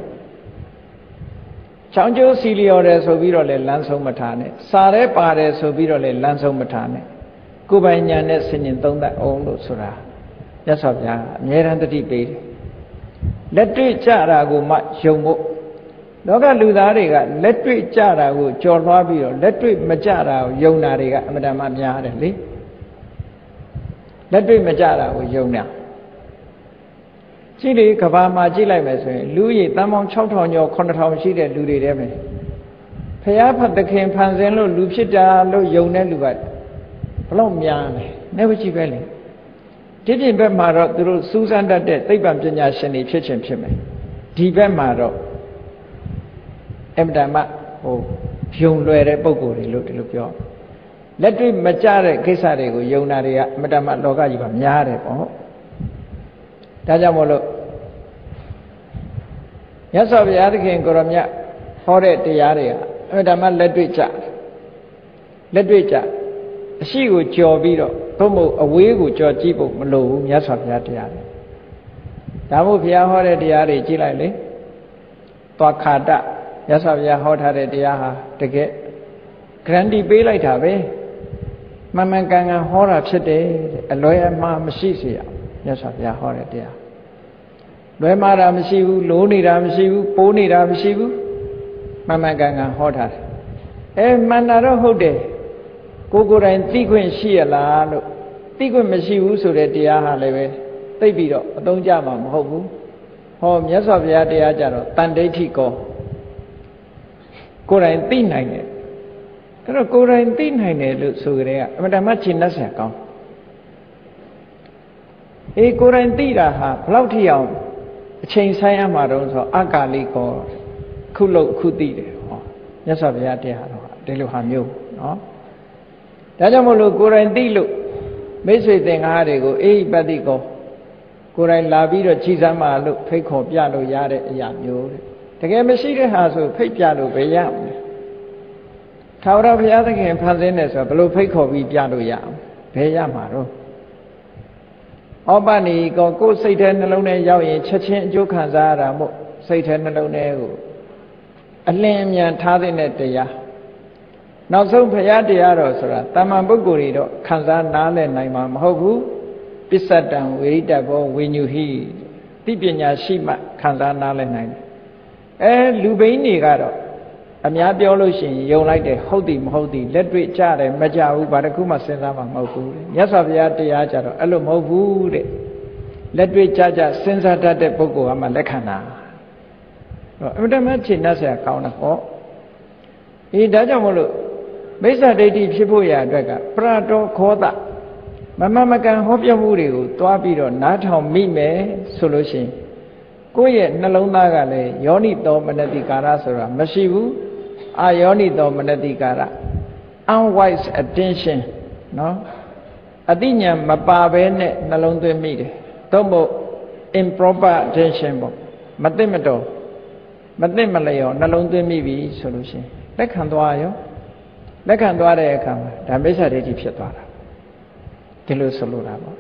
ချောင်းကျိုးစီလျော်တယ်ဆိုပြီးတော့လေလမ်းဆုံးမထားနဲ့စာရဲပါတယ်ဆိုပြီးတော့လေလမ်းဆုံးမထားနဲ့ကိုယ်ပိုင်ညာနဲ့ဆင်ញင်သုံးသပ်အောင်လို့ဆိုတာမြတ်စွာဘုရားအမြဲတမ်းတတိပေးတယ်လက်တွေ့ကြတာကိုမှယုံဖို့လောကလူသားတွေကလက်တွေ့ကြတာကိုကြော်လွှားပြီးတော့လက်တွေ့မကြတာကိုယုံတာတွေကအမှန်တမ်းများတယ်လေလက်တွေ့မကြတာကိုယုံတာကြည့်လေကဘာမှာကြည့်လိုက်မယ်ဆိုရင်လူကြီးတန်ပေါင်း၆ထောင်ကျော်၇ထောင်ရှိတဲ့လူတွေထဲမှာဖျားဖတ်သခင်ဖန်ဆင်းလို့လူဖြစ်တာလို့ယုံတဲ့လူကဘလောက်များလဲနေဝကြည့်ပဲလေဒီပြင်ဘက်မှာတော့သူတို့စူးစမ်းတတ်တဲ့သိပ္ပံပညာရှင်တွေဖြစ်ချင်းဖြစ်မယ်ဒီဘက်မှာတော့အမတမဟိုယုံလွယ်တဲ့ပုံကိုယ်တွေလို့ဒီလိုပြောလက်တွေ့မကြတဲ့ကိစ္စတွေကိုယုံတာတွေကအမတမလောကကြီးမှာများတယ်ပေါ့ဒါကြောင့်မို့လို့မြတ်စွာဘုရားသခင်ကိုရောမြတ်ဟောတဲ့တရားတွေကအမတမလက်တွေ့ကြလက်တွေ့ကြအရှိကိုကြော်ပြီးတော့သို့မဟုတ်အဝေးကိုကြော်ကြည့်ဖို့မလိုဘူးမြတ်စွာဘုရားတရားတွေဒါမို့ဘုရားဟောတဲ့တရားတွေကြည့်လိုက်လေသွားခါတမြတ်စွာဘုရားဟောထားတဲ့တရားဟာတကယ်ဂရန်တီပေးလိုက်တာပဲမှန်မှန်ကန်ကန်ဟောတာဖြစ်တယ်အလွဲအမှားမရှိစေရမြတ်စွာဘုရားဟောတဲ့တရားလွဲမှားတာမရှိဘူးလိုးနေတာမရှိဘူးပိုးနေတာမရှိဘူးမှန်မှန်ကန်ကန်ဟောထားတယ်အဲမှန်တာတော့ဟုတ်တယ်ကိုကိုယ်တိုင်သိခွင့်ရှိရလားလို့သိခွင့်မရှိဘူးဆိုတဲ့တရားဟာလည်းပဲသိပြီးတော့အသုံးကျမှာမဟုတ်ဘူးဟောမြတ်စွာဘုရားတရားကြတော့တန်ဋိဋ္ဌိကောကိုယ်တိုင်သိနိုင်တယ်အဲ့တော့ကိုယ်တိုင်သိနိုင်တယ်လို့ဆိုကြတဲ့အမှန်တမ်းရှင်းတတ်เสียကောင်းအေးကိုယ်တိုင်သိတာဟာဘယ်လောက်ထိအောင်အချိန်ဆိုင်ရမှာတော့ဆိုအကာလိကောခုလို့ခုသိတယ်ဟောမြတ်စွာဘုရားတရားတော်ဒီလိုဟာမျိုးနော်ဒါကြောင့်မို့လို့ကိုယ်တိုင်သိလို့မိတ်ဆွေသင်္ဃာတွေကိုအေးပတ္တိကောကိုယ်တိုင်လာပြီးတော့ကြည်စမ်းပါလို့ဖိတ်ခေါ်ပြလို့ရတဲ့အရာမျိုးတဲ့တကယ်မရှိတဲ့ဟာဆိုဖိတ်ပြလို့ဘယ်ရမလဲထာဝရဘုရားသခင်ဖန်ဆင်းတယ်ဆိုတော့ဘယ်လိုဖိတ်ခေါ်ပြီးပြလို့ရအောင်ဘယ်ရမှာတော့ဩပနိကောကိုယ်စိတ်ထဲနှလုံးထဲရောက်ရင်ချက်ချင်းအကျိုးခံစားရတာမို့စိတ်ထဲနှလုံးထဲကိုအလင်းအမြန်ထားတဲ့တရားနောက်ဆုံးဘုရားတရားတော်ဆိုတာတာမန်ပုဂ္ဂိုလ်တွေတော့ခံစားနားလည်နိုင်မှာမဟုတ်ဘူးပစ္စတံဝိရိတဘောဝိညုဟိသိပညာရှိမှခံစားနားလည်နိုင်တယ်အဲလူဘိန်းတွေကတော့အများပြောလို့ရှိရင်ယုံလိုက်တယ်ဟုတ်တယ်မဟုတ်တယ်လက်တွေ့ကြတယ်မကြဘူးဘာတစ်ခုမှစဉ်းစားမှမဟုတ်ဘူးမြတ်စွာဘုရားတရားကြတော့အဲ့လိုမဟုတ်ဘူးတဲ့လက်တွေ့ကြကြစဉ်းစားတတ်တဲ့ပုဂ္ဂိုလ်ကမှလက်ခံတာအမှန်တမ်းရှင်းတတ်เสียကောင်းတယ်ဟောအေးဒါကြောင့်မလို့မိစ္ဆာဒိဋ္ဌိဖြစ်ဖို့ရအတွက်ကပရတောခောတမမမကန်ဟောပြောမှုတွေကိုတွားပြီးတော့နားထောင်မိမယ်ဆိုလို့ရှိရင်ကိုယ့်ရဲ့နှလုံးသားကလည်းယောနိသောမနတိကာရဆိုတာမရှိဘူးအာယောနိသောမနတိကာရ unwise attention နော်အသိဉာဏ်မပါဘဲနဲ့နှလုံးသွင်းမိတယ်သို့မဟုတ် improper attention ပေါ့မသိမတော်မသိမလျော်နှလုံးသွင်းမိပြီဆိုလို့ရှိရင်လက်ခံသွားရောလက်ခံသွားတဲ့အခါမှာဒါမိစ္ဆာဒိဋ္ဌိဖြစ်သွားတာဒီလိုဆိုလိုတာပေါ့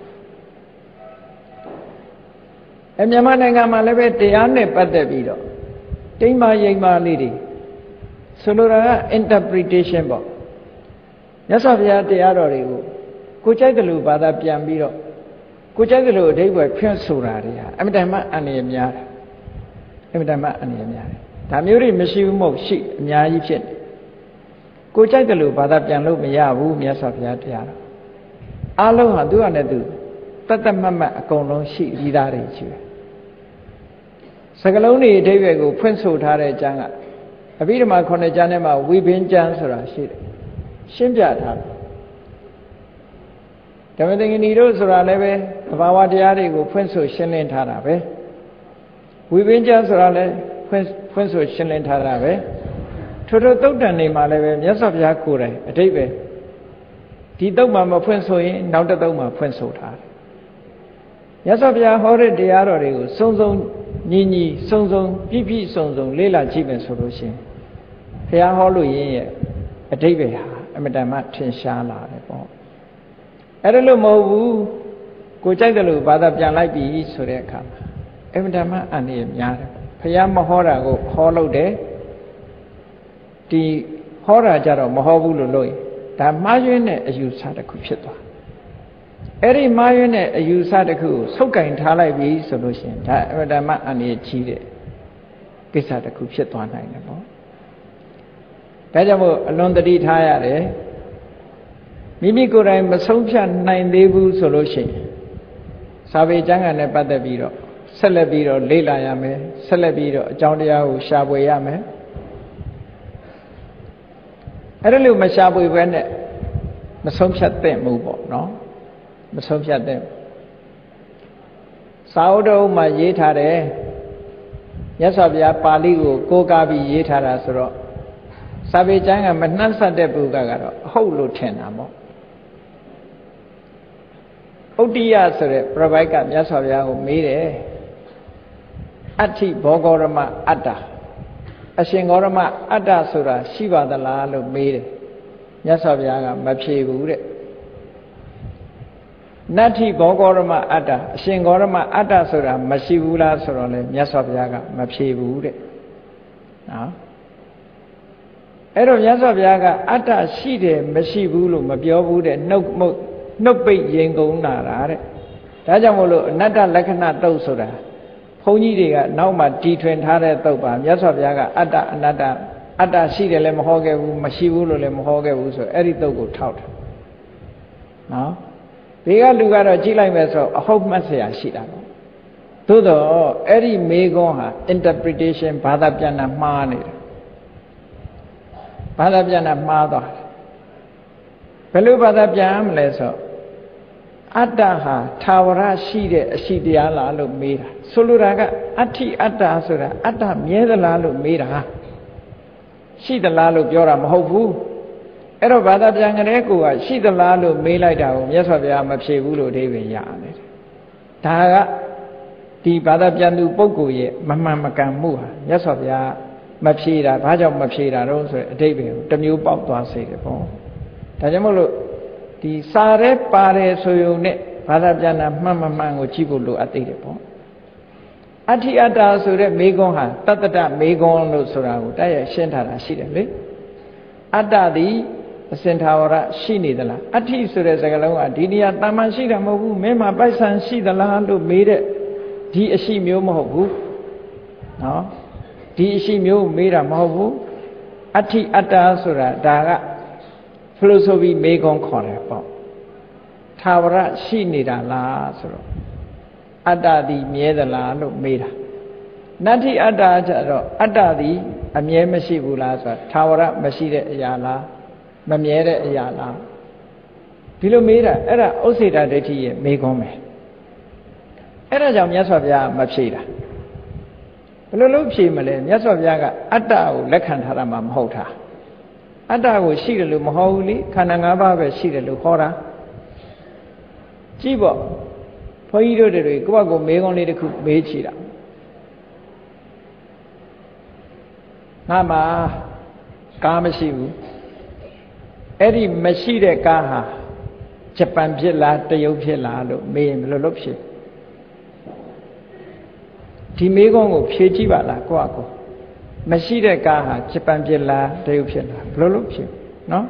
အမြန်မာနိုင်ငံမှာလည်းပဲတရားနဲ့ပတ်သက်ပြီးတော့တိမ်မာရိမ်မာလေးတွေဆိုလိုတာက interpretation ပေါ့မြတ်စွာဘုရားတရားတော်တွေကိုကိုကြိုက်တယ်လို့ဘာသာပြန်ပြီးတော့ကိုကြိုက်တယ်လို့အဓိပ္ပာယ်ဖြန့်ဆိုတာတွေဟာအမြဲတမ်းအန္တရာယ်များတယ်အမြဲတမ်းအန္တရာယ်များတယ်ဒါမျိုးတွေမရှိဘူးမဟုတ်ရှိအများကြီးဖြစ်တယ်ကိုကြိုက်တယ်လို့ဘာသာပြန်လို့မရဘူးမြတ်စွာဘုရားတရားတော်အားလုံးဟာသူကနဲ့သူတတ်တတ်မှတ်မှတ်အကုန်လုံးရှိပြီးသားတွေရှိတယ်စကလုံးတွေအဓိပ္ပာယ်ကိုဖွင့်ဆိုထားတဲ့အကျမ်းကအဘိဓမ္မာခုနှစ်ကျမ်းထဲမှာဝိဘင်းကျမ်းဆိုတာရှိတယ်ရှင်းပြထားတယ်ဓမ္မသင်္ကနီတို့ဆိုတာလည်းပဲသဘာဝတရားတွေကိုဖွင့်ဆိုရှင်းလင်းထားတာပဲဝိဘင်းကျမ်းဆိုတာလည်းဖွင့်ဖွင့်ဆိုရှင်းလင်းထားတာပဲထို့ထို့သုတ်တန်တွေမှာလည်းပဲမြတ်စွာဘုရားကိုယ်တိုင်အဓိပ္ပာယ်ဒီသုတ်မှာမဖွင့်ဆိုရင်နောက်တစ်သုတ်မှာဖွင့်ဆိုထားတယ်မြတ်စွာဘုရားဟောတဲ့တရားတော်တွေကိုစုံစုံညီညီစုံစုံပြည့်ပြည့်စုံစုံလေ့လာကြည့်မယ်ဆိုလို့ရှိရင်ဘုရားဟောလို့ရင်းရဲ့အဓိပ္ပာယ်ဟာအမတန်မှထင်ရှားလာတယ်ပေါ့အဲ့ဒါလို့မဟုတ်ဘူးကိုကြိုက်တယ်လို့ဘာသာပြန်လိုက်ပြီဆိုတဲ့အခါမှာအမတန်မှအန္တရာယ်များတယ်ဘုရားမဟောတာကိုဟောလို့တယ်ဒီဟောတာကြတော့မဟောဘူးလို့လို့ဒါမှားယွင်းတဲ့အယူဆတစ်ခုဖြစ်သွားအဲ့ဒီမှားယွင်းတဲ့အယူဆတစ်ခုကိုဆုတ်ကင်ထားလိုက်ပြီဆိုလို့ရှိရင်ဒါအမှန်တမ်းအန္တရာယ်ကြီးတဲ့ကိစ္စတစ်ခုဖြစ်သွားနိုင်တယ်ပေါ့ဒါကြောင့်မို့အလွန်တတိထားရတယ်မိမိကိုယ်တိုင်မဆုံးဖြတ်နိုင်သေးဘူးဆိုလို့ရှိရင်စာပေကျမ်းဂန်နဲ့ပတ်သက်ပြီးတော့ဆက်လက်ပြီးတော့လေ့လာရမယ်ဆက်လက်ပြီးတော့အကြောင်းတရားကိုရှာဖွေရမယ်အဲ့ဒါလို့မရှာဖွေဘဲနဲ့မဆုံးဖြတ်သင့်ဘူးပေါ့နော်မဆုံးဖြတ်သင့်စာအုပ်တော်မှာရေးထားတယ်မြတ်စွာဘုရားပါဠိကိုကိုးကားပြီးရေးထားတာဆိုတော့စာပေကျမ်းကမနှံ့ဆက်တဲ့ပုဂ္ဂိုလ်ကတော့အဟုတ်လို့ထင်တာပေါ့ဥဒ္ဒိယဆိုတဲ့ပြပိုက်ကမြတ်စွာဘုရားကိုမေးတယ်အဋ္ဌိဘောဂောရမအတ္တအရှင်ဂေါရမအတ္တဆိုတာရှိပါသလားလို့မေးတယ်မြတ်စွာဘုရားကမဖြေဘူးတဲ့နတ္ထိဘောဂောရမအတ္တအရှင်ဂေါရမအတ္တဆိုတာမရှိဘူးလားဆိုတော့လေမြတ်စွာဘုရားကမဖြေဘူးတဲ့နော်အဲ့တော့မြတ်စွာဘုရားကအတ္တရှိတယ်မရှိဘူးလို့မပြောဘူးတဲ့နှုတ်မုတ်နှုတ်ပိတ်ရင်ကုန်နာတာတဲ့ဒါကြောင့်မို့လို့အနတ္တလက္ခဏာတုတ်ဆိုတာဘုန်းကြီးတွေကနောက်မှတီထွင်ထားတဲ့တုတ်ပါမြတ်စွာဘုရားကအတ္တအနတ္တအတ္တရှိတယ်လည်းမဟောခဲ့ဘူးမရှိဘူးလို့လည်းမဟောခဲ့ဘူးဆိုအဲ့ဒီတုတ်ကိုထောက်တယ်နော်ဒီကလူကတော့ကြည့်လိုက်မယ်ဆိုအဟုတ်မှတ်เสียရှိတာပေါ့သို့တော့အဲ့ဒီမေခွန်းဟာ interpretation ဘာသာပြန်တာမှားနေတယ်ဘာသာပြန်တာမှားသွားတယ်ဘယ်လိုဘာသာပြန်မလဲဆိုအတ္တဟာထာဝရရှိတဲ့အရှိတရားလားလို့မေးတာဆိုလိုတာကအဋ္ဌိအတ္တဆိုတာအတ္တမြဲသလားလို့မေးတာရှိသလားလို့ပြောတာမဟုတ်ဘူးအဲ့တော့ဘာသာပြန်ကြတဲ့ကိုကရှိသလားလို့မေးလိုက်တာကိုမြတ်စွာဘုရားမဖြေဘူးလို့အဓိပ္ပာယ်ရတယ်ဒါကဒီဘာသာပြန်သူပုဂ္ဂိုလ်ရဲ့မမှန်မကန်မှုဟာမြတ်စွာဘုရားမဖြေတာဘာကြောင့်မဖြေတာတော့ဆိုတဲ့အဓိပ္ပာယ်ကိုတစ်မျိုးပေါက်သွားစေတယ်ပေါ့ဒါကြောင့်မို့လို့ဒီစာရဲပါတယ်ဆိုရုံနဲ့ဘာသာပြန်တာမှန်မှန်မှန်ကိုကြည့်ဖို့လိုအပ်သေးတယ်ပေါ့အဋ္ဌိအတ္တဆိုတဲ့မေကွန်းဟာတတ္တတမေကွန်းလို့ဆိုတာကိုတိုက်ရိုက်ရှင်းထားတာရှိတယ်လေအတ္တသည်အစင်ထာဝရရှိနေသလားအဋ္ဌိဆိုတဲ့စကားလုံးကဒီနေရာတာမန်ရှိတာမဟုတ်ဘူးမင်းမှာပိုက်ဆံရှိသလားလို့မေးတဲ့ဒီအရှိမျိုးမဟုတ်ဘူးနော်ဒီအရှိမျိုးမေးတာမဟုတ်ဘူးအဋ္ဌိအတ္တဆိုတာဒါကဖိလိုဆိုဖီမေကွန်းခေါ်တယ်ပေါ့ထာဝရရှိနေတာလားဆိုတော့အတ္တသည်မြဲသလားလို့မေးတာနတ္ထိအတ္တကျတော့အတ္တသည်အမြဲမရှိဘူးလားဆိုတာထာဝရမရှိတဲ့အရာလားမမြဲတဲ့အရာလားဒီလိုမေးတာအဲ့ဒါဥစ္စေတဒိဋ္ဌိရဲ့မေကွန်းပဲအဲ့ဒါကြောင့်မြတ်စွာဘုရားမဖြေတာဘယ်လိုလုပ်ဖြေမလဲမြတ်စွာဘုရားကအတ္တကိုလက်ခံထားတာမှမဟုတ်တာအတ္တကိုရှိတယ်လို့မဟုတ်ဘူးလေခန္ဓာ၅ပါးပဲရှိတယ်လို့ခေါ်တာကြည့်ပေါ့ဘုန်းကြီးတို့တွေကိုယ့်ဘက်ကိုမေကွန်းလေးတစ်ခုမေးချတာငါမှာကားမရှိဘူးအဲ့ဒီမရှိတဲ့ကားဟာဂျပန်ဖြစ်လားတရုတ်ဖြစ်လားလို့မေးရင်ဘယ်လိုလုပ်ဖြစ်ဒီမေကွန်းကိုဖြေကြည့်ပါလားကိုယ့်အကိုမရှိတဲ့ကားဟာဂျပန်ဖြစ်လားတရုတ်ဖြစ်လားဘယ်လိုလုပ်ဖြစ်နော်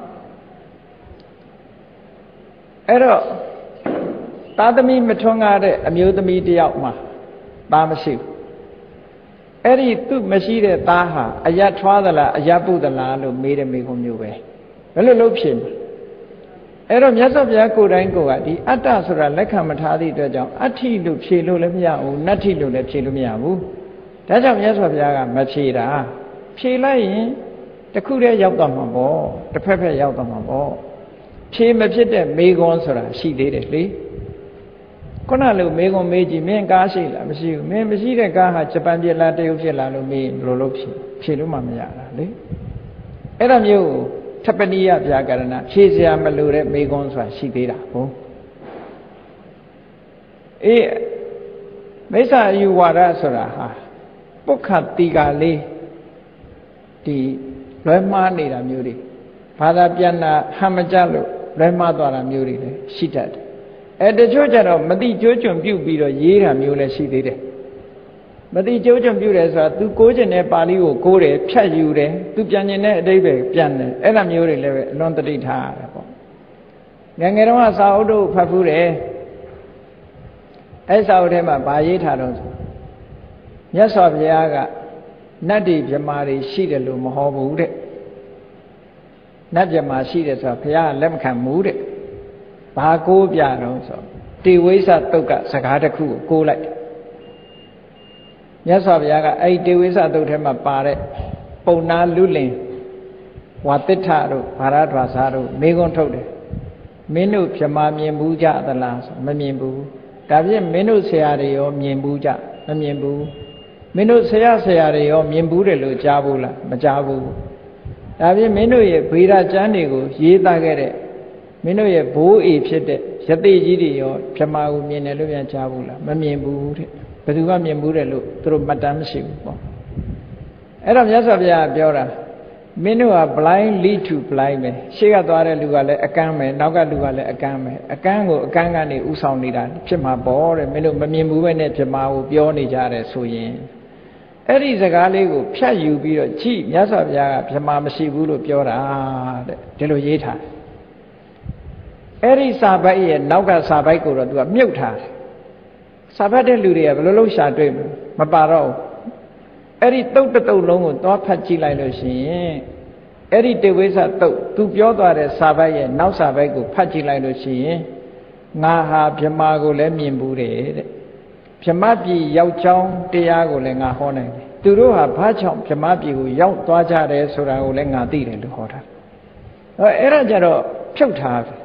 အဲ့တော့သားသမီးမထွန်းကားတဲ့အမျိုးသမီးတယောက်မှာသားမရှိဘူးအဲ့ဒီသူ့မရှိတဲ့သားဟာအယတ်ထွားသလားအယတ်ပုသလားလို့မေးတဲ့မေးခွန်းမျိုးပဲဘယ်လိုလုပ်ဖြစ်လဲအဲ့တော့မြတ်စွာဘုရားကိုယ်တိုင်ကိုယ်ကဒီအတ္တဆိုတာလက်ခံမထားသည့်အတွက်ကြောင့်အဋ္ဌိလို့ဖြေလို့လည်းမရဘူးနတ္ထိလို့လည်းဖြေလို့မရဘူးဒါကြောင့်မြတ်စွာဘုရားကမဖြေတာဖြေလိုက်ရင်တစ်ခုတည်းရောက်တော့မှာပေါ့တစ်ဖက်ဖက်ရောက်တော့မှာပေါ့ဖြေမဖြစ်တဲ့မေကွန်းဆိုတာရှိသေးတယ်လေခုနလိုမေကွန်းမေးကြည့်မင်းကားရှိလားမရှိဘူးမင်းမရှိတဲ့ကားဟာဂျပန်ဖြစ်လားတရုတ်ဖြစ်လားလို့မေးရင်ဘယ်လိုလုပ်ဖြေဖြေလို့မှမရတာလေအဲ့ဒါမျိုးထပနိယဗျာကရဏဖြေစရာမလိုတဲ့မေကွန်းဆိုတာရှိသေးတာဟုတ်အေးမိစ္ဆာအယူဝါဒဆိုတာဟာပုခတ်တိကလေးဒီလွဲမှားနေတာမျိုးတွေဘာသာပြန်တာဟံမကြလို့လွဲမှားသွားတာမျိုးတွေလည်းရှိတတ်တယ်အဲတချို့ကျတော့မတိကျိုးကျွန်ပြုတ်ပြီးတော့ရေးတာမျိုးလည်းရှိသေးတယ်မတိကျိုးကျွန်ပြုတ်တယ်ဆိုတာ तू ကိုးကျင်တဲ့ပါဠိကိုကိုးတယ်ဖြတ်ယူတယ် तू ပြန်ကျင်တဲ့အဓိပ္ပာယ်ပြန်တယ်အဲ့လိုမျိုးတွေလည်းပဲအလွန်တတိထားရတယ်ပေါ့ငယ်ငယ်တုန်းကစာအုပ်တို့ဖတ်ဖူးတယ်အဲ့စာအုပ်ထဲမှာဗာရေးထားတော့မြတ်စွာဘုရားကနတ်တွေမြမာတွေရှိတယ်လို့မဟောဘူးတဲ့နတ်မြမာရှိတယ်ဆိုတာဘုရားကလက်မခံဘူးတဲ့ဘာကိုးပြတော့ဆိုတေဝိသတုတ်ကစကားတစ်ခုကိုကိုးလိုက်မြတ်စွာဘုရားကအဲ့ဒီတေဝိသတုတ်ထဲမှာပါတဲ့ပုံနာလူလင်ဝါတိဋ္ဌတို့ဘာရဒွါစာတို့မေကွန်းထုတ်တယ်မင်းတို့မြမာမြင်ဘူးကြသလားဆိုမမြင်ဘူးဒါဖြင့်မင်းတို့ဆရာတွေရောမြင်ဘူးကြမမြင်ဘူးမင်းတို့ဆရာဆရာတွေရောမြင်ဘူးတယ်လို့ကြားဘူးလားမကြားဘူးဒါဖြင့်မင်းတို့ရဲ့ဗေဒကျမ်းတွေကိုရေးသားခဲ့တဲ့မင်းတို့ရဲ့ဘိုးအေဖြစ်တဲ့ယသိကြီးတွေရောမြမာကိုမြင်တယ်လို့ပြန်ကြားဘူးလားမမြင်ဘူးတဲ့ဘယ်သူကမြင်ဘူးတယ်လို့သူတို့မှတ်တမ်းမရှိဘူးပေါ့အဲ့တော့မြတ်စွာဘုရားပြောတာမင်းတို့က blind lead to blind ပဲရှေ့ကသွားတဲ့လူကလည်းအကန်းပဲနောက်ကလူကလည်းအကန်းပဲအကန်းကိုအကန်းကနေဥဆောင်နေတာဖြစ်မှာပေါ့တဲ့မင်းတို့မမြင်ဘူးပဲနဲ့ဖြစ်မှာကိုပြောနေကြတယ်ဆိုရင်အဲ့ဒီစကားလေးကိုဖြတ်ယူပြီးတော့ကြည့်မြတ်စွာဘုရားကဖြစ်မှာမရှိဘူးလို့ပြောတာတဲ့ဒီလိုရေးထားအဲ့ဒီစာပိုက်ရဲ့နောက်ကစာပိုက်ကိုတော့သူကမြုပ်ထားတယ်စာဖတ်တဲ့လူတွေကဘယ်လိုလုပ်ရှာတွေ့မပါတော့ဘူးအဲ့ဒီတုတ်တုတ်လုံးကိုသွားဖတ်ကြည့်လိုက်လို့ရှိရင်အဲ့ဒီတေဝိသတုတ်သူပြောသွားတဲ့စာပိုက်ရဲ့နောက်စာပိုက်ကိုဖတ်ကြည့်လိုက်လို့ရှိရင်ငါဟာဗြဟ္မာကိုလည်းမြင်ဘူးတယ်တဲ့ဗြဟ္မာပြည်ရောက်ချောင်းတရားကိုလည်းငါဟောနိုင်တယ်သူတို့ဟာဘာကြောင့်ဗြဟ္မာပြည်ကိုရောက်သွားကြတယ်ဆိုတာကိုလည်းငါသိတယ်လို့ဟောတာအဲ့ဒါကြတော့ဖြုတ်ထားတယ်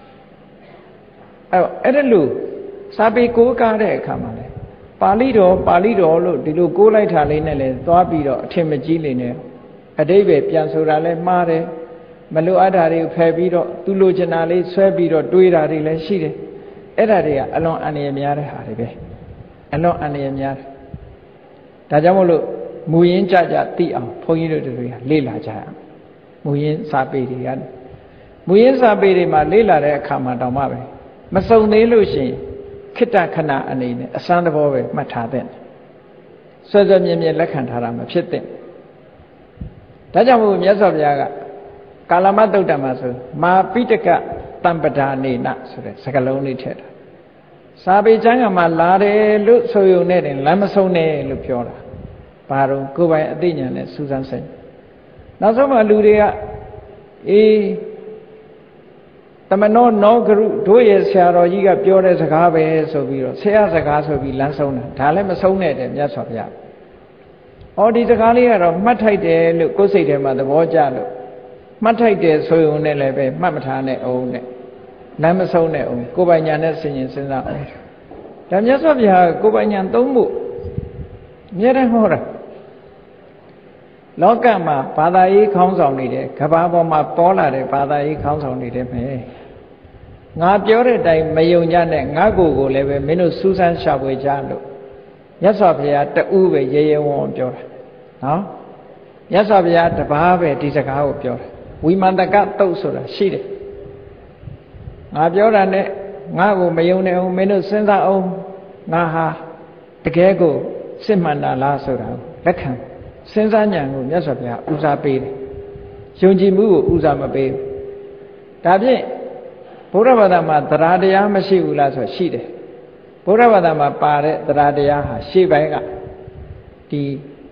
အဲ့အဲ့ဒါလို့စာပေကိုးကားတဲ့အခါမှာလေပါဠိတော်ပါဠိတော်လို့ဒီလိုကိုးလိုက်တာလေးနဲ့လေသွားပြီးတော့အထင်မကြီးနေနဲ့အတိပ္ပယ်ပြန်ဆိုတာလဲမှားတယ်မလိုအပ်တာတွေကိုဖယ်ပြီးတော့သူလိုချင်တာလေးဆွဲပြီးတော့တွေးတာတွေလည်းရှိတယ်အဲ့ဒါတွေကအလွန်အန္တရာယ်များတဲ့ဟာတွေပဲအလွန်အန္တရာယ်များတယ်ဒါကြောင့်မို့လို့မူရင်းကြကြသိအောင်ဘုန်းကြီးတို့တွေကလေ့လာကြရအောင်မူရင်းစာပေတွေကမူရင်းစာပေတွေမှာလေ့လာတဲ့အခါမှာတောင်မှပဲမစုံသေးလို့ရှိရင်ခိတ္တခဏအနေနဲ့အစမ်းသဘောပဲမှတ်ထားတဲ့ဆွဲဆွဲမြဲမြဲလက်ခံထားတာမဖြစ်တဲ့ဒါကြောင့်မို့မြတ်စွာဘုရားကကာလမတုတ်တံမှာဆိုမာပိတကတံပဒါနေနဆိုတဲ့စကားလုံးလေးထည့်တာစာပေကျမ်းကမှလာတယ်လို့ဆိုရုံနဲ့တင်လမ်းမဆုံးနဲ့လို့ပြောတာဘာတော့ကိုယ်ပိုင်အသိဉာဏ်နဲ့စူးစမ်းစိတ်နောက်ဆုံးမှလူတွေကအေးတမနောနောဂရုတို့ရဲ့ဆရာတော်ကြီးကပြောတဲ့စကားပဲဆိုပြီးတော့ဆရာစကားဆိုပြီးလမ်းဆုံးတာဒါလည်းမဆုံးနဲ့တဲ့မြတ်စွာဘုရားဩဒီစကားလေးကတော့မှတ်ထိုက်တယ်လို့ကိုယ်စိတ်ထဲမှာသဘောကျလို့မှတ်ထိုက်တယ်ဆိုရုံနဲ့လည်းပဲမှတ်မထားနဲ့အောင်နဲ့လမ်းမဆုံးနဲ့အောင်ကိုယ်ပိုင်ညာနဲ့ဆင်ញင်စဉ်းစားအောင်ဒါမြတ်စွာဘုရားကိုယ်ပိုင်ညာသုံးဖို့အမြဲတမ်းဟောတာလောကမှာဘာသာရေးခေါင်းဆောင်နေတယ်ကဘာပေါ်မှာပေါ်လာတဲ့ဘာသာရေးခေါင်းဆောင်နေတယ်မယ်ငါပြောတဲ့အတိုင်းမယုံကြနဲ့ငါကိုယ်ကိုလည်းပဲမင်းတို့စူးစမ်းရှာဖွေကြလို့မြတ်စွာဘုရားတူပဲရေရေဝံ့ဝံ့ပြောတာနော်မြတ်စွာဘုရားတပါးပဲဒီစကားကိုပြောတာဝိမန္တကတုတ်ဆိုတာရှိတယ်ငါပြောတာနဲ့ငါကိုမယုံနဲ့အောင်မင်းတို့စဉ်းစားအောင်ငါဟာတကယ်ကိုစစ်မှန်တာလားဆိုတာကိုလက်ခံစဉ်းစားဉာဏ်ကိုမြတ်စွာဘုရားဦးစားပေးတယ်ယုံကြည်မှုကိုဦးစားမပေးဘူးဒါဖြင့်ဘုရားဘာသာမှာတရားတရားမရှိဘူးလားဆိုရှိတယ်ဘုရားဘာသာမှာပါတဲ့တရားတရားဟာရှေ့ပိုင်းကဒီ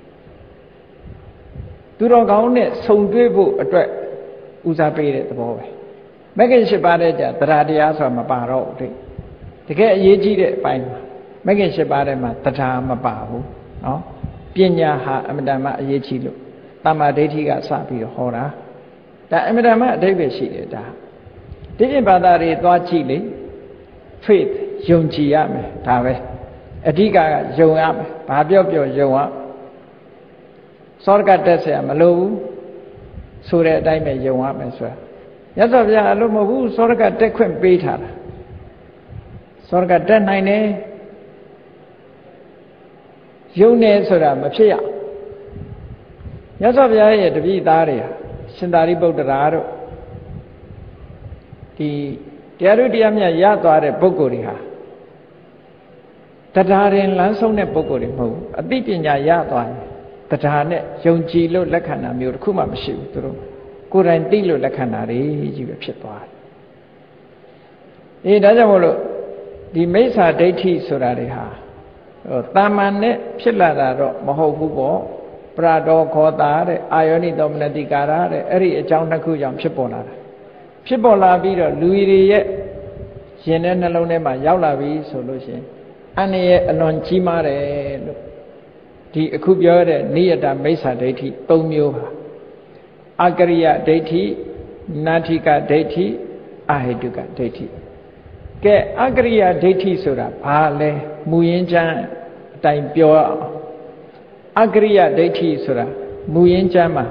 သူတော်ကောင်းနဲ့ဆုံတွေ့ဖို့အတွက်ဦးစားပေးတဲ့သဘောပဲမဂ္ဂင်၈ပါးတဲ့ကြတရားတရားဆိုတာမပါတော့ဘူးတကယ်အရေးကြီးတဲ့အပိုင်းမှာမဂ္ဂင်၈ပါးထဲမှာတရားမပါဘူးနော်ပညာဟာအမတန်မှအရေးကြီးလို့တမ္မာဒိဋ္ဌိကစပြီးတော့ဟောတာဒါအမတန်မှအဓိပ္ပာယ်ရှိတယ်ဒါဒီပြင်ဘာသာတွေသွားကြည့်လေ faith ယုံကြည်ရမယ်ဒါပဲအဓိကကယုံရမယ်ဘာပြောပြောယုံရစောရကတက်เสียမလိုဘူးဆိုတဲ့အတိုင်းပဲယုံရမယ်ဆိုတာမြတ်စွာဘုရားအလို့မဟုတ်ဘူးစောရကတက်ခွင့်ပေးထားတာစောရကတက်နိုင်တယ်ယုံနေဆိုတာမဖြစ်ရမြတ်စွာဘုရားရဲ့တပည့်သားတွေဟာရှင်သာရိပုတ္တရာတို့ဒီတရားတို့တရားမြတ်ရသွားတဲ့ပုဂ္ဂိုလ်တွေဟာတရားရင်လမ်းဆုံးတဲ့ပုဂ္ဂိုလ်တွေမဟုတ်ဘူးအသိပညာရသွားရင်တရားနဲ့ယုံကြည်လို့လက်ခံတာမျိုးတစ်ခုမှမရှိဘူးသူတို့ကိုယ်တိုင်သိလို့လက်ခံတာတွေကြီးပဲဖြစ်သွားတယ်အေးဒါကြောင့်မို့လို့ဒီမိစ္ဆာဒိဋ္ဌိဆိုတာတွေဟာတာမန်နဲ့ဖြစ်လာတာတော့မဟုတ်ဘူးပေါ့ပရတော်ခောတာတဲ့အာယောနိသောမနတိကာရတဲ့အဲ့ဒီအကြောင်းတစ်ခုကြောင့်ဖြစ်ပေါ်လာတာဖြစ်ပေါ်လာပြီးတော့လူတွေရဲ့ရင်ထဲနှလုံးထဲမှာရောက်လာပြီဆိုလို့ရှိရင်အန္တရာယ်အလွန်ကြီးမားတယ်လို့ဒီအခုပြောတဲ့နိယတမိစ္ဆာဒိဋ္ဌိ၃မျိုးဟာအကရိယဒိဋ္ဌိနာထိကဒိဋ္ဌိအဟိတုကဒိဋ္ဌိကဲအကရိယဒိဋ္ဌိဆိုတာဘာလဲမူရင်းချမ်းအတိုင်းပြောအောင်အကရိယဒိဋ္ဌိဆိုတာမူရင်းချမ်းမှာ